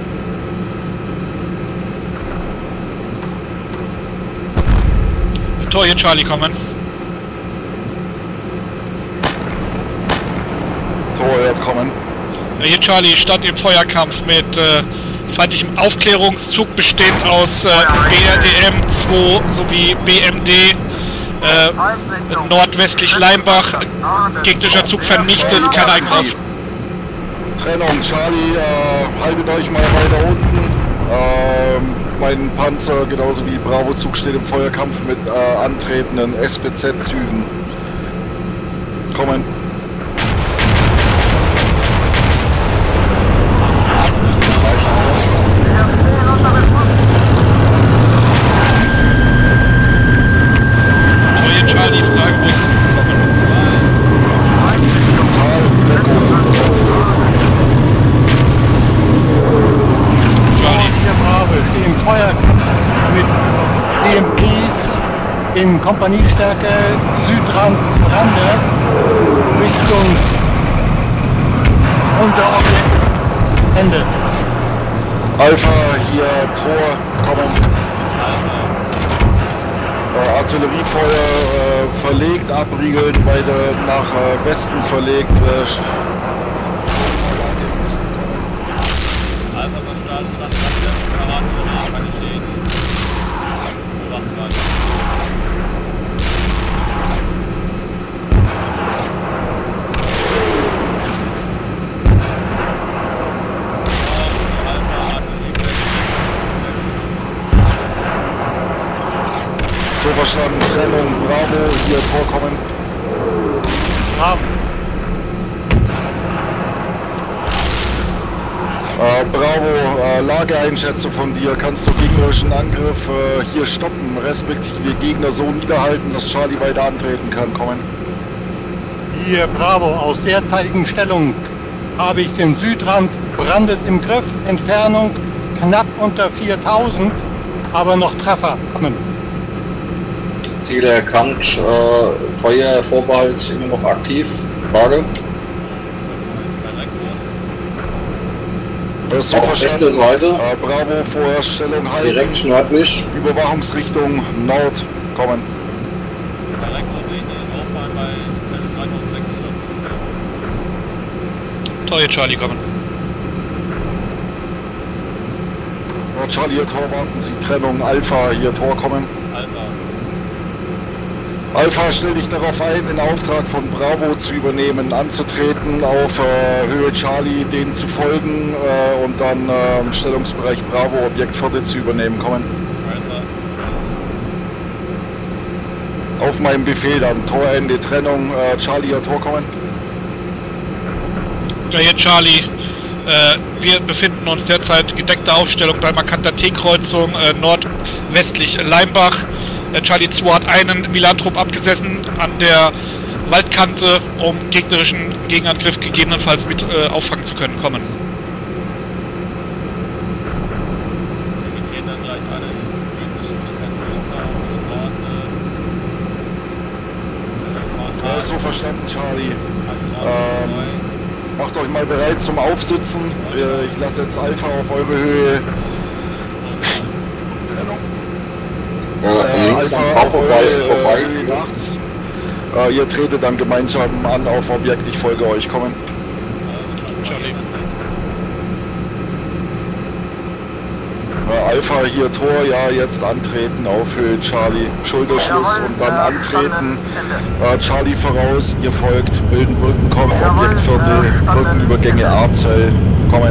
Speaker 5: Tor hier Charlie kommen.
Speaker 6: Tor hört kommen.
Speaker 5: Hier Charlie stand im Feuerkampf mit äh, feindlichem Aufklärungszug bestehend aus äh, B R D M zwei sowie B M D äh, nordwestlich Leimbach. Gegnerischer Zug vernichtet, kein eigenes Aus.
Speaker 6: Trennung, Charlie, äh, haltet euch mal weiter unten. Ähm, mein Panzer, genauso wie Bravo-Zug, steht im Feuerkampf mit äh, antretenden S B Z-Zügen. Kommen.
Speaker 5: Neue Charlie, Frage, wo ist
Speaker 4: im Feuerkampf mit D M Ps in Kompaniestärke Südrand Randers Richtung unser Objekt Ende.
Speaker 6: Alpha, hier Tor, kommen. Äh, Artilleriefeuer äh, verlegt, abriegeln, weiter nach äh, Westen verlegt. Äh,
Speaker 7: Alpha verstanden, stand dran, Artillerie, keine Schäden. Bewachen weiter.
Speaker 6: So verstanden, Trennung, Bravo, hier Tor kommen.
Speaker 4: Bravo.
Speaker 6: Äh, Bravo, äh, Lageeinschätzung von dir. Kannst du gegnerischen Angriff äh, hier stoppen, respektive Gegner so niederhalten, dass Charlie weiter antreten kann? Kommen.
Speaker 4: Hier Bravo, aus derzeitigen Stellung habe ich den Südrand Brandes im Griff, Entfernung knapp unter viertausend, aber noch Treffer. Kommen.
Speaker 3: Ziele erkannt, äh, Feuervorbehalt immer noch aktiv. Frage.
Speaker 6: Das ist so
Speaker 3: Auf rechte Seite.
Speaker 6: Äh, Bravo, Vorstellung halten.
Speaker 3: Direkt nördlich.
Speaker 6: Überwachungsrichtung Nord kommen.
Speaker 7: Direkt bin ich den Auffall bei dreitausendsechshundert.
Speaker 5: Neue Charlie, kommen.
Speaker 6: Ja, Charlie, hier Tor, warten Sie. Trennung, Alpha, hier Tor kommen.
Speaker 7: Alpha.
Speaker 6: Alpha, stell dich darauf ein, den Auftrag von Bravo zu übernehmen, anzutreten, auf äh, Höhe Charlie, denen zu folgen äh, und dann äh, im Stellungsbereich Bravo Objekt Vierte zu übernehmen. Kommen.
Speaker 7: Alpha.
Speaker 6: Auf meinem Befehl dann. Torende, Trennung, äh, Charlie, ja, Tor kommen.
Speaker 5: Ja, hier Charlie. Äh, wir befinden uns derzeit gedeckte Aufstellung bei markanter T-Kreuzung äh, nordwestlich Leimbach. Äh, Charlie zwei hat einen Milantrupp abgesessen an der Waldkante, um gegnerischen Gegenangriff gegebenenfalls mit äh, auffangen zu können. Kommen.
Speaker 7: Wir gehen dann gleich alle in Höchstgeschwindigkeit runter auf die Straße. Äh,
Speaker 6: Ja, ist so verstanden, Charlie. Ähm, macht euch mal bereit zum Aufsitzen. Äh, ich lasse jetzt Alpha auf eure Höhe. Trennung.
Speaker 3: Äh, links am
Speaker 6: Alpha
Speaker 3: Bau
Speaker 6: auf
Speaker 3: vorbei,
Speaker 6: eure,
Speaker 3: vorbei.
Speaker 6: äh, Höhe nachziehen. Äh, ihr tretet dann gemeinsam an auf Objekt. Ich folge euch. Kommen.
Speaker 5: Charlie.
Speaker 6: Äh, Alpha hier Tor, ja, jetzt antreten auf Höhe Charlie. Schulterschluss und dann antreten. Äh, Charlie voraus, ihr folgt, bilden Brückenkopf, Objektviertel, Brückenübergänge Arzell. Kommen.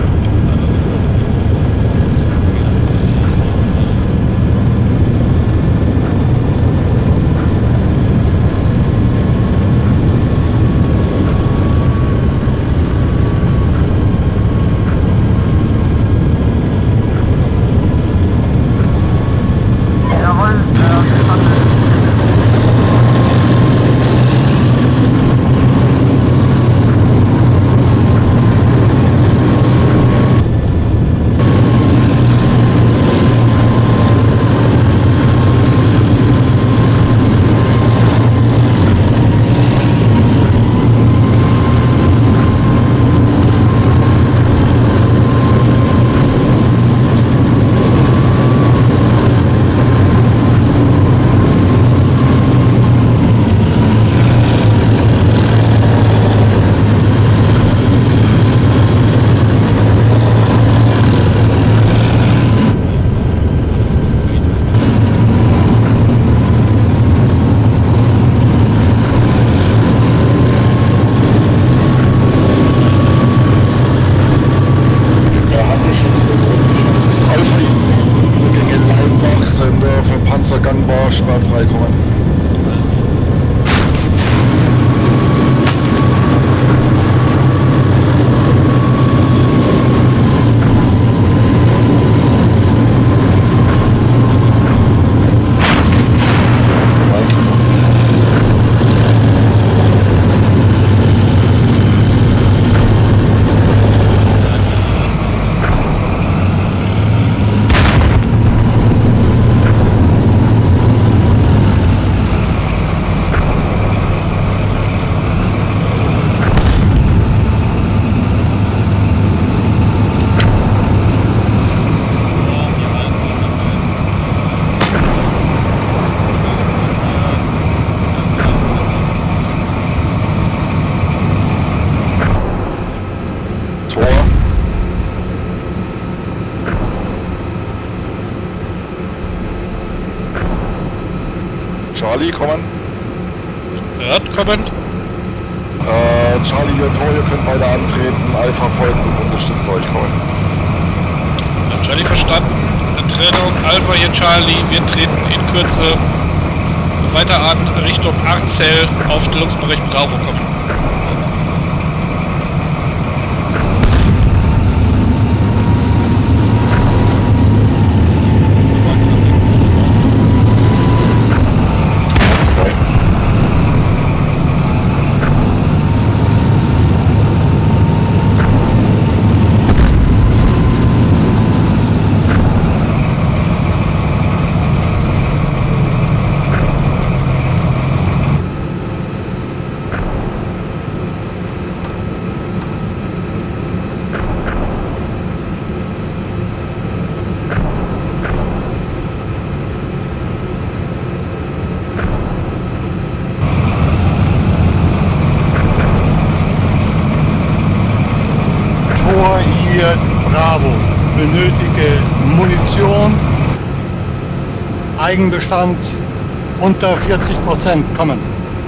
Speaker 6: Charlie, kommen.
Speaker 5: Hört, kommen.
Speaker 6: Äh, Charlie, ihr Tor, ihr könnt weiter antreten. Alpha folgt und unterstützt euch, kommen.
Speaker 5: Ja, Charlie verstanden. Trennung, Alpha hier Charlie. Wir treten in Kürze weiter an Richtung Arzell, Aufstellungsbereich Bravo kommen.
Speaker 4: Bravo, benötige Munition, Eigenbestand unter vierzig Prozent, kommen.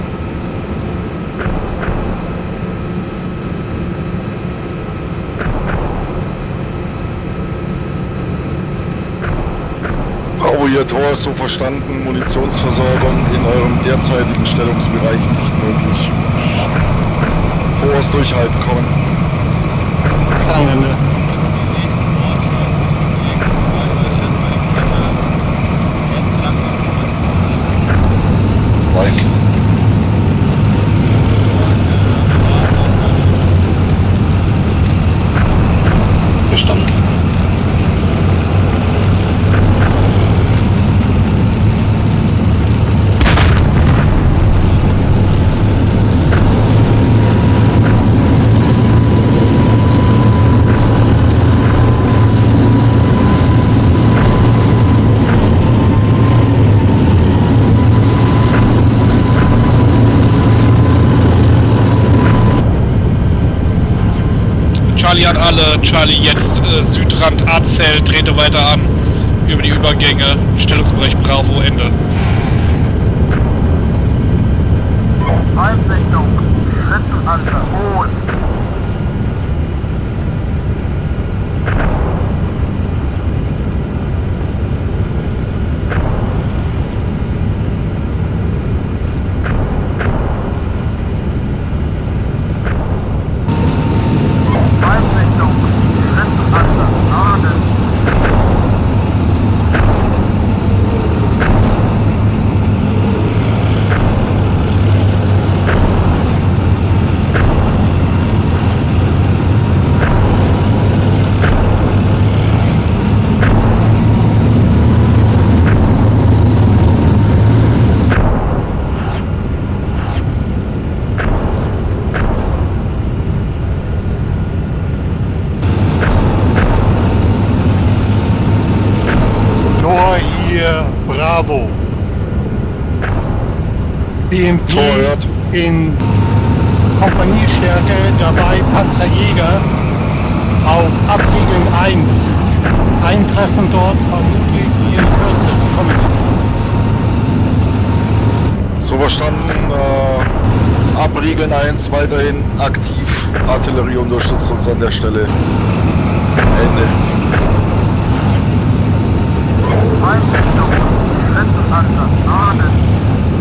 Speaker 6: Bravo, ihr Tor ist so verstanden, Munitionsversorgung in eurem derzeitigen Stellungsbereich nicht möglich. Vorerst durchhalten, kommen.
Speaker 4: Verstanden.
Speaker 3: Zwei. Verstanden.
Speaker 5: Charlie an alle, Charlie jetzt äh, Südrand Arzell, trete weiter an über die Übergänge, Stellungsbereich Bravo, Ende.
Speaker 2: Feindrichtung, Schützenpanzer, Groß.
Speaker 4: Bravo. B M P in Kompaniestärke, dabei Panzerjäger auf Abriegeln eins. Eintreffen dort vermutlich in Kürze. Kommen.
Speaker 6: So verstanden. Äh, Abriegeln eins weiterhin aktiv. Artillerie unterstützt uns an der Stelle. Ende.
Speaker 2: Feindrichtung, Schützenpanzer, Norden.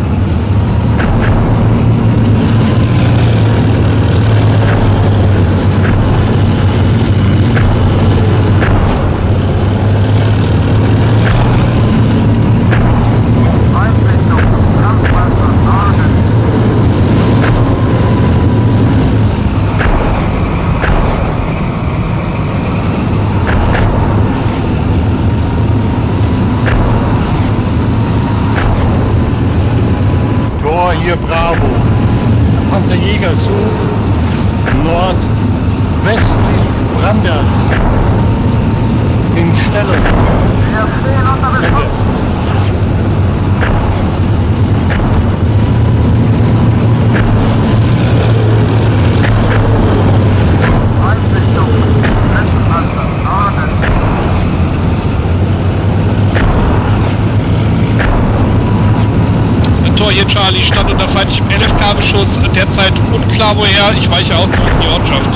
Speaker 4: Hier Bravo. Panzerjäger zu nordwestlich Branders. In Stellung.
Speaker 2: Wir stehen unter Beschuss. Feindrichtung, Schützenpanzer, Norden.
Speaker 5: Beschuss, derzeit unklar woher, ich weiche aus zurück in die Ortschaft.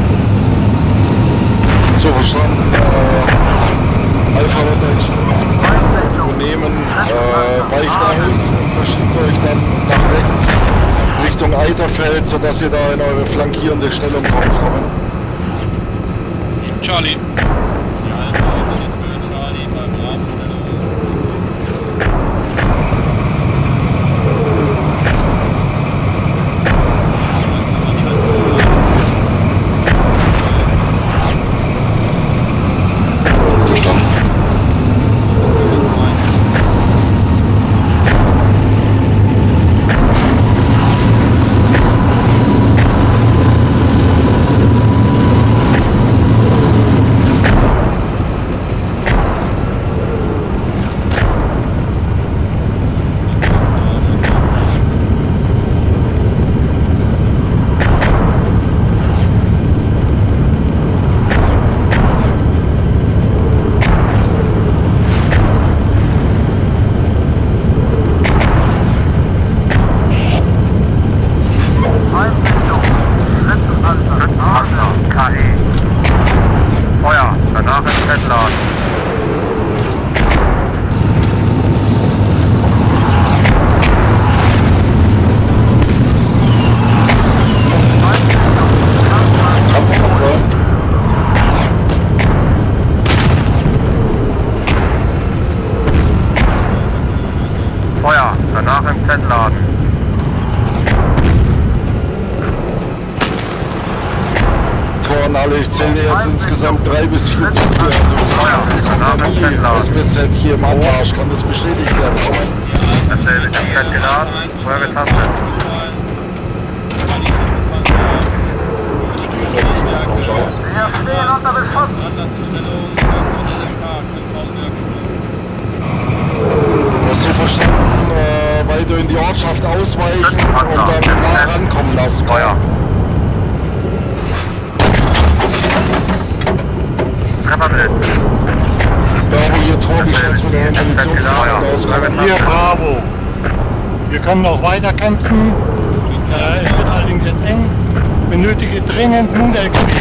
Speaker 6: So verstanden, äh, Alpha wird euch übernehmen, äh, weicht aus und verschiebt euch dann nach rechts Richtung Eiterfeld, sodass ihr da in eure flankierende Stellung kommt. Kommen.
Speaker 5: Charlie.
Speaker 7: Ja, Alpha, jetzt für Charlie bei Bravo-Stellung.
Speaker 3: Verstanden. Ich zähle jetzt insgesamt drei bis vier Züge. Also S B Z hier im Anmarsch, kann das bestätigt werden?
Speaker 1: Dasselbe ist fett geladen, Feuer getastet.
Speaker 2: Wir stehen unter Beschuss.
Speaker 6: Hast du verstanden, äh, weiter in die Ortschaft ausweichen und dann nah rankommen lassen?
Speaker 1: Feuer. Trefferblitz.
Speaker 6: Bravo, hier Tor, wie schaut's mit euren Munitionsfeuer aus?
Speaker 4: Hier Bravo. Wir können noch weiter kämpfen. Äh, es wird allerdings jetzt eng. Benötige dringend nun L K W.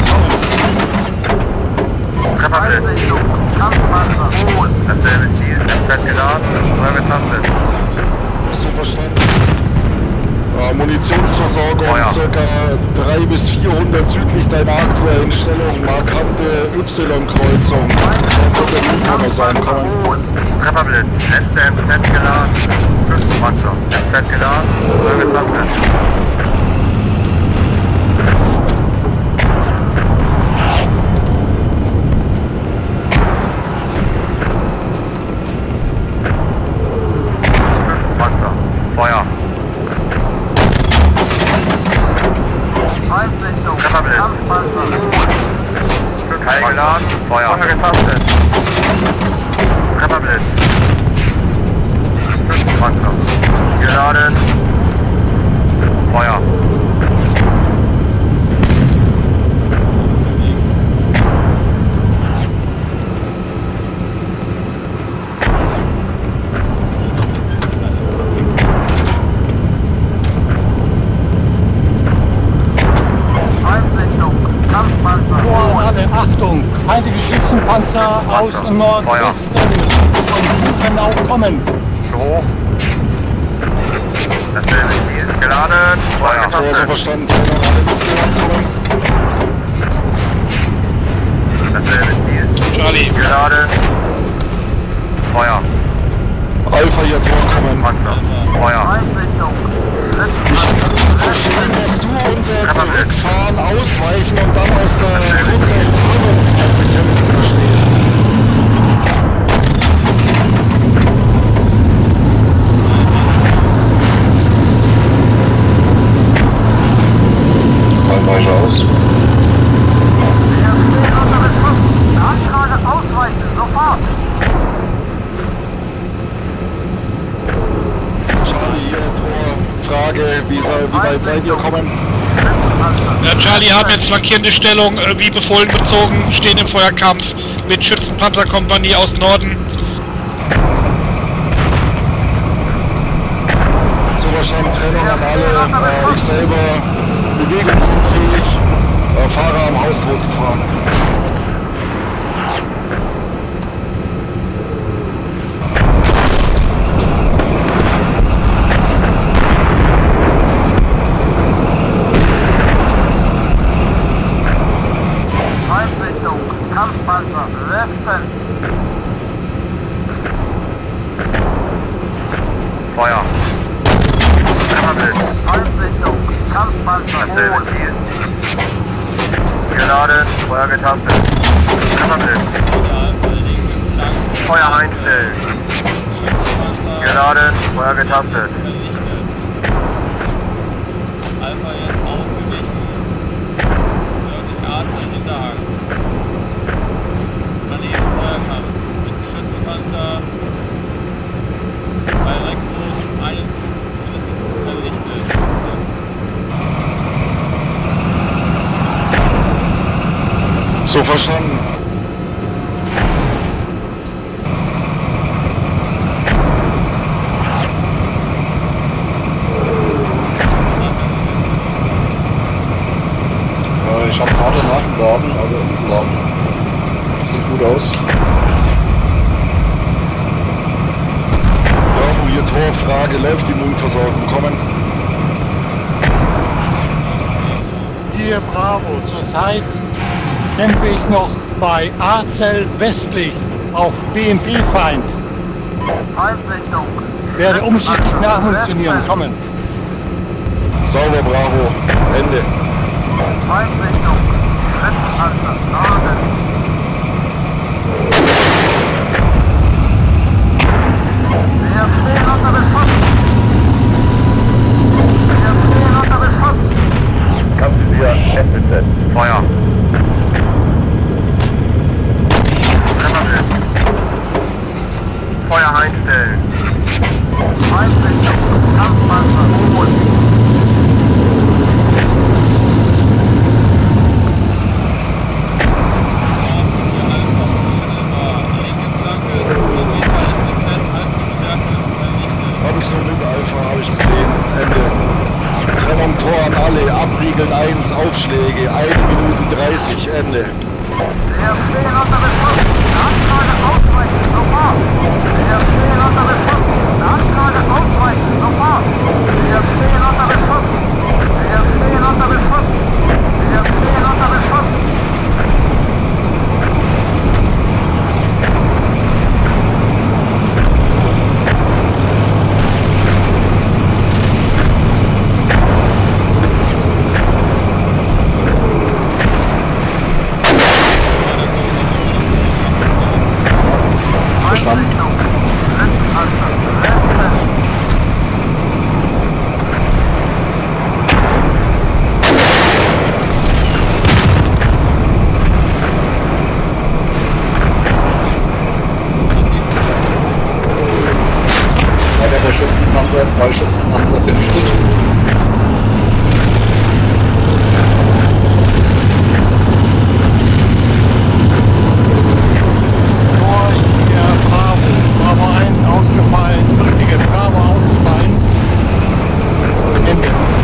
Speaker 1: Trefferblitz. Dasselbe Ziel, M Z geladen, Feuer getastet.
Speaker 6: Hast du verstanden? Äh, Munitionsversorgung
Speaker 1: Feuer.
Speaker 6: ca. dreihundert bis vierhundert südlich deiner aktuellen Stellung, markante Y-Kreuzung. Das wird der Newcomer sein, komm.
Speaker 1: Trefferblitz, letzte M Z geladen, fünf Panzer. M Z geladen, Feuer getastet. Panzer, Feuer. Trefferblitz. Stück eingeladen, Feuer. Feuer getastet. Trefferblitz. Stück Panzer. Geladen. Feuer.
Speaker 4: Vor alle Achtung, feindliche Schützenpanzer aus Nordwesten von genau kommen.
Speaker 1: Zu hoch. Dasselbe Ziel. Geladen. Feuer
Speaker 6: Tor, so
Speaker 1: getastet.
Speaker 6: verstanden. Alle mitgehört,
Speaker 1: Dasselbe Ziel.
Speaker 5: Charlie.
Speaker 1: Geladen. Feuer.
Speaker 6: Alpha, hier Tor, kommen.
Speaker 1: Panzer. Feuer.
Speaker 6: Verstehen, dass du unter Zurückfahren, Ausweichen und dann aus der kurzen Entfernung bekämpfen verstehst.
Speaker 3: Zwei Weiche aus.
Speaker 2: Wir stehen unter Beschuss. Anfrage ausweichen, sofort.
Speaker 6: Charlie, hier Tor, Frage, wie, soll, wie weit seid ihr kommen?
Speaker 5: Ja, Charlie haben jetzt flankierende Stellung, äh, wie befohlen bezogen, stehen im Feuerkampf mit Schützenpanzerkompanie aus Norden.
Speaker 6: So verstanden, Trennung an alle. Äh, ich selber bewegungsunfähig, äh, Fahrer am Haus tot gefahren.
Speaker 2: Feindrichtung, Kampfpanzer, Westen.
Speaker 1: Feuer. Trefferbild.
Speaker 2: Feindrichtung, Kampfpanzer,
Speaker 1: Dasselbe
Speaker 2: Rot.
Speaker 1: Ziel. Geladen, Feuer getastet. Trefferbild. Feuer einstellen. Geladen, Feuer getastet.
Speaker 7: Vernichtet. Alpha jetzt ausgewichen. Nördlich Arze, Hinterhang. Daneben Feuerkampf. Mit Schützenpanzer. Bei Rekrut einen Zug mindestens vernichtet.
Speaker 6: So verstanden.
Speaker 3: Äh, ich habe gerade nachgeladen, aber umgeladen. Sieht gut aus.
Speaker 6: Bravo, hier Torfrage, läuft die Mundversorgung, kommen.
Speaker 4: Hier Bravo, zurzeit kämpfe ich noch bei Arzell westlich auf B M P-Feind.
Speaker 2: Feindrichtung.
Speaker 4: Werde umschichtlich nachmunitionieren, kommen.
Speaker 6: Sauber, Bravo, Ende.
Speaker 2: Feindrichtung, Schützenpanzer, Norden. Wir stehen unter Beschuss. Wir stehen unter Beschuss.
Speaker 1: Kampfvisier, S B Z. Feuer. Trefferbild. Feuer einstellen.
Speaker 2: Feindrichtung, Kampfpanzer, Rot.
Speaker 6: Hab ich so mit Alpha, habe ich gesehen. Ende. Trennung, Tor an alle, abriegeln eins, Aufschläge, eine Minute dreißig, Ende.
Speaker 2: Wir stehen unter Beschuss. Anfrage ausweichen, sofort. Wir stehen unter Beschuss. Anfrage ausweichen, sofort. Wir stehen unter Beschuss. Wir stehen unter Beschuss. Wir stehen unter Beschuss.
Speaker 3: Verstanden. Weitere Schützenpanzer, zwei Schützenpanzer vernichtet.
Speaker 4: Bravo eins ausgefallen, richtige Bravo ausgefallen. Ende.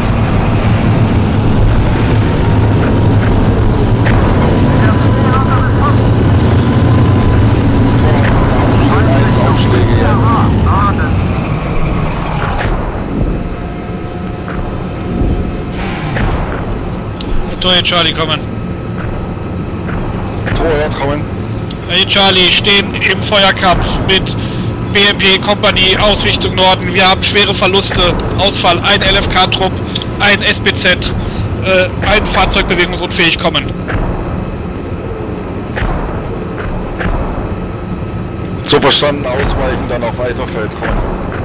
Speaker 6: eins, Aufschläge jetzt.
Speaker 5: Tor Charlie, kommen.
Speaker 6: Tor hört kommen.
Speaker 5: Hey Charlie, stehen im Feuerkampf mit B M P Company aus Richtung Norden. Wir haben schwere Verluste, Ausfall, ein L F K-Trupp, ein S B Z, äh, ein Fahrzeug bewegungsunfähig, kommen.
Speaker 6: So verstanden, ausweichen, dann auf Weiterfeld kommen.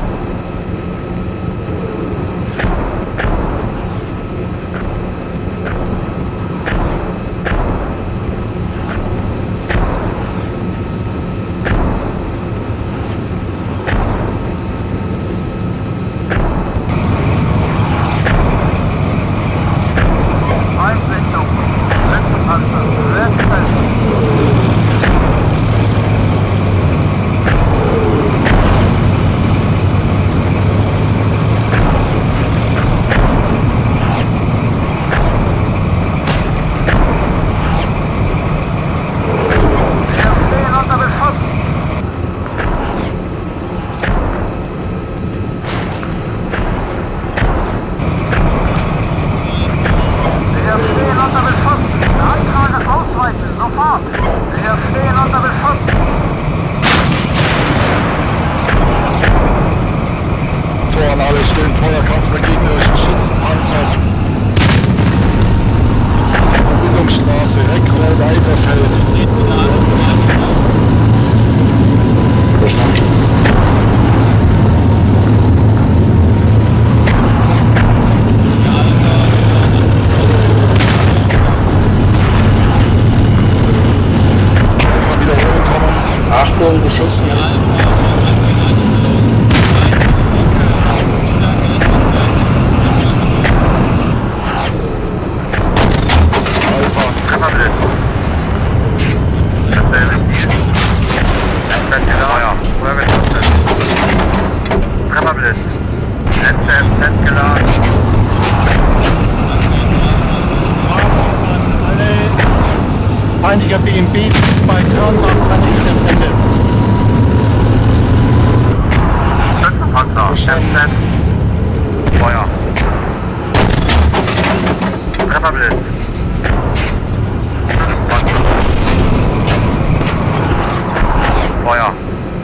Speaker 2: Feindrichtung, Schützenpanzer, Westen.
Speaker 3: Beschuss.
Speaker 7: Ja, Alpha,
Speaker 6: Alpha.
Speaker 1: Trefferblitz. Dasselbe Ziel. Netzwerk geladen. Feuer getastet. Trefferblitz. Netze M Z geladen.
Speaker 4: Bravo an alle. Feindlicher B M B bei Körnbach kann ich erkennen.
Speaker 1: Schützenpanzer. M Z. Feuer. Trefferblitz. Schützenpanzer. Feuer.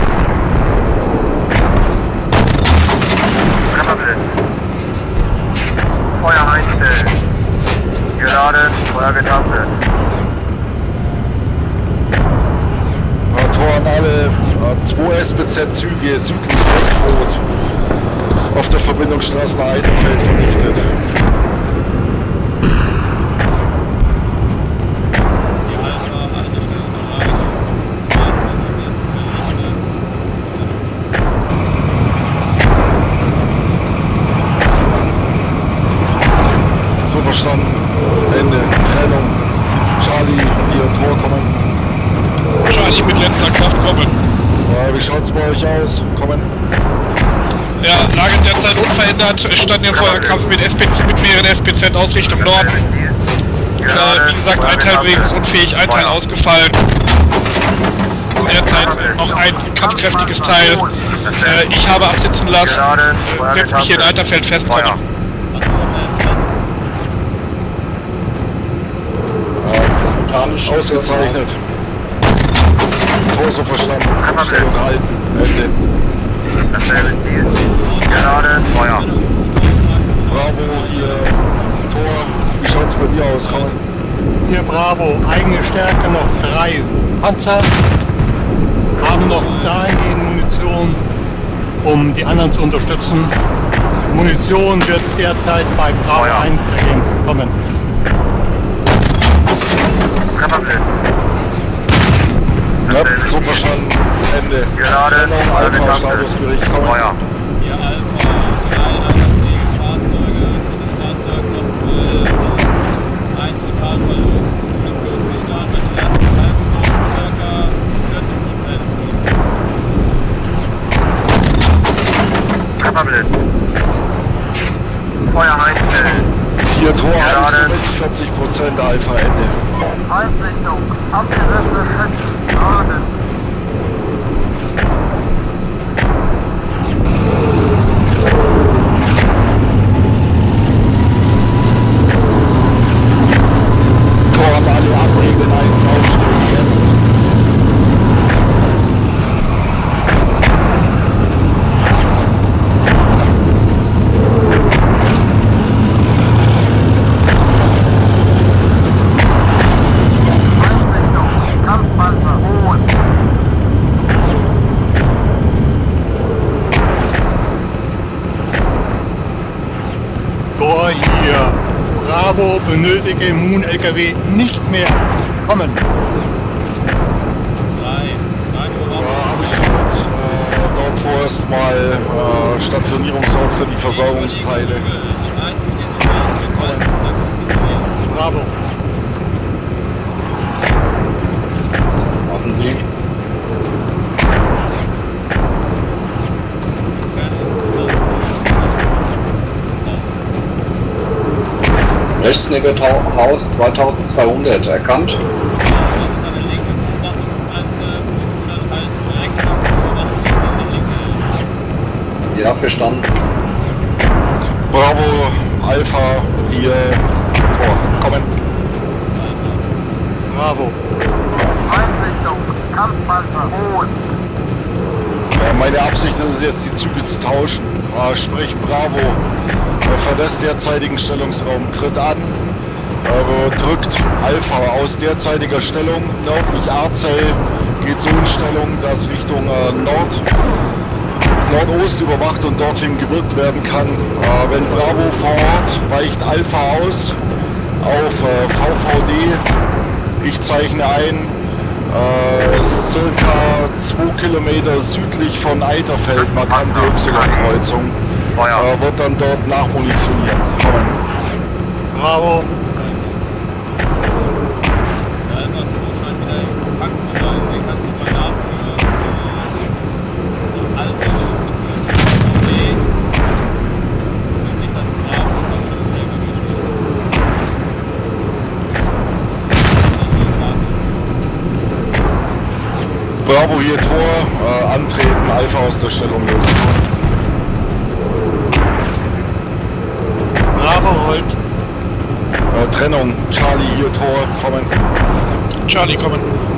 Speaker 1: Trefferblitz. Feuer einstellen. Geladen, Feuer getastet.
Speaker 6: Ja, Tor an alle äh, zwei S B Z-Züge südlich Rot auf der Verbindungsstraße nach Eidenfeld vernichtet.
Speaker 7: die Alpha, Haltestelle erreicht. Feindlicher vernichtet.
Speaker 6: So verstanden. Ende. Trennung. Charlie, hier Tor kommen.
Speaker 5: Charlie mit letzter Kraft kommen.
Speaker 6: Ja, wie schaut's bei euch aus? Kommen.
Speaker 5: Ja, Lage derzeit unverändert. Stand im Feuerkampf mit, S P Z, mit mehreren S P Z Ausrichtung Norden. Äh, wie gesagt, ein Teil bewegungsunfähig, ein Teil ausgefallen. Derzeit noch ein kampfkräftiges Teil. Äh, ich habe absitzen lassen. Äh, setze mich hier in Alterfeld fest.
Speaker 1: Feuer.
Speaker 7: Achso, M Z.
Speaker 3: Äh, Tanisch
Speaker 6: Ausgezeichnet. Tor so verstanden. Stellung halten. Ende.
Speaker 1: Dasselbe Ziel. Geladen, Feuer.
Speaker 6: Bravo, hier Tor. Wie schaut's bei dir aus? Kommen.
Speaker 4: Hier Bravo, eigene Stärke noch drei Panzer, haben noch dahingehend Munition, um die anderen zu unterstützen. Munition wird derzeit bei Bravo
Speaker 1: Feuer.
Speaker 4: eins ergänzt kommen.
Speaker 1: Trefferblitz.
Speaker 6: Ja, so verstanden. Ende.
Speaker 1: Geladen,
Speaker 6: Trennung,
Speaker 1: Feuer
Speaker 6: Alpha,
Speaker 1: getastet.
Speaker 6: Statusbericht. Kommen.
Speaker 1: Feuer.
Speaker 7: Hier Alpha, leider deswegen Fahrzeuge, das Fahrzeug noch voll, ein Totalverlust, Munitionsbestand mit der ersten Halbzeit ca. vierzig Prozent.
Speaker 1: Trefferblitz. Feuer einstellen.
Speaker 6: Hier Tor
Speaker 1: Geladen.
Speaker 6: mit vierzig Prozent Alpha. Ende.
Speaker 2: Feindrichtung, abgerissene Schützen, Laden.
Speaker 6: Tor haben alle abregeln. eins aufstellen. Jetzt.
Speaker 2: Feindrichtung, Kampfpanzer, Rot.
Speaker 4: Tor hier. Bravo benötige Moon-L K W nicht mehr kommen.
Speaker 7: drei, drei
Speaker 6: Ja,
Speaker 7: Uhr.
Speaker 6: habe ich so mit. Äh, dort vorerst mal äh, Stationierungsort für die Versorgungsteile.
Speaker 7: Die dreißig stehen noch da, die dreißig,
Speaker 4: Bravo.
Speaker 3: Warten Sie. Rechts neben Haus zweitausendzweihundert erkannt.
Speaker 7: Seine linke Beobachtungsgrenze und dann halt rechts auf die Beobachtungsgrenze linke.
Speaker 3: Ja, verstanden.
Speaker 6: Bravo, Alpha, hier Tor. Kommen.
Speaker 4: Bravo.
Speaker 2: Feindrichtung, Kampfpanzer, Ost.
Speaker 6: Ja, meine Absicht ist es jetzt, die Züge zu tauschen. Ah, sprich Bravo. Er verlässt derzeitigen Stellungsraum, tritt an, aber drückt Alpha aus derzeitiger Stellung nördlich Arzell, geht so in Stellung, dass Richtung äh, Nord, Nordost überwacht und dorthin gewirkt werden kann. Äh, wenn Bravo vor Ort weicht Alpha aus auf äh, V V D, ich zeichne ein, Äh, ist circa zwei Kilometer südlich von Eiterfeld, markante Y-Kreuzung.
Speaker 1: Feuer.
Speaker 6: Äh, wird dann dort nachmunitionieren. Kommen.
Speaker 4: Bravo.
Speaker 7: Da ist noch zwei scheint wieder in Kontakt zu sein. Den kann ich mal nachführen zu, zu Alfisch bzw. V D. Südlich das Bravo, das ist der L K W steht. Das ist die Karte.
Speaker 6: Bravo hier Tor, äh, antreten, Alpha aus der Stellung lösen.
Speaker 4: Bravo rollt.
Speaker 6: Äh, Trennung, Charlie hier Tor, kommen.
Speaker 5: Charlie, kommen.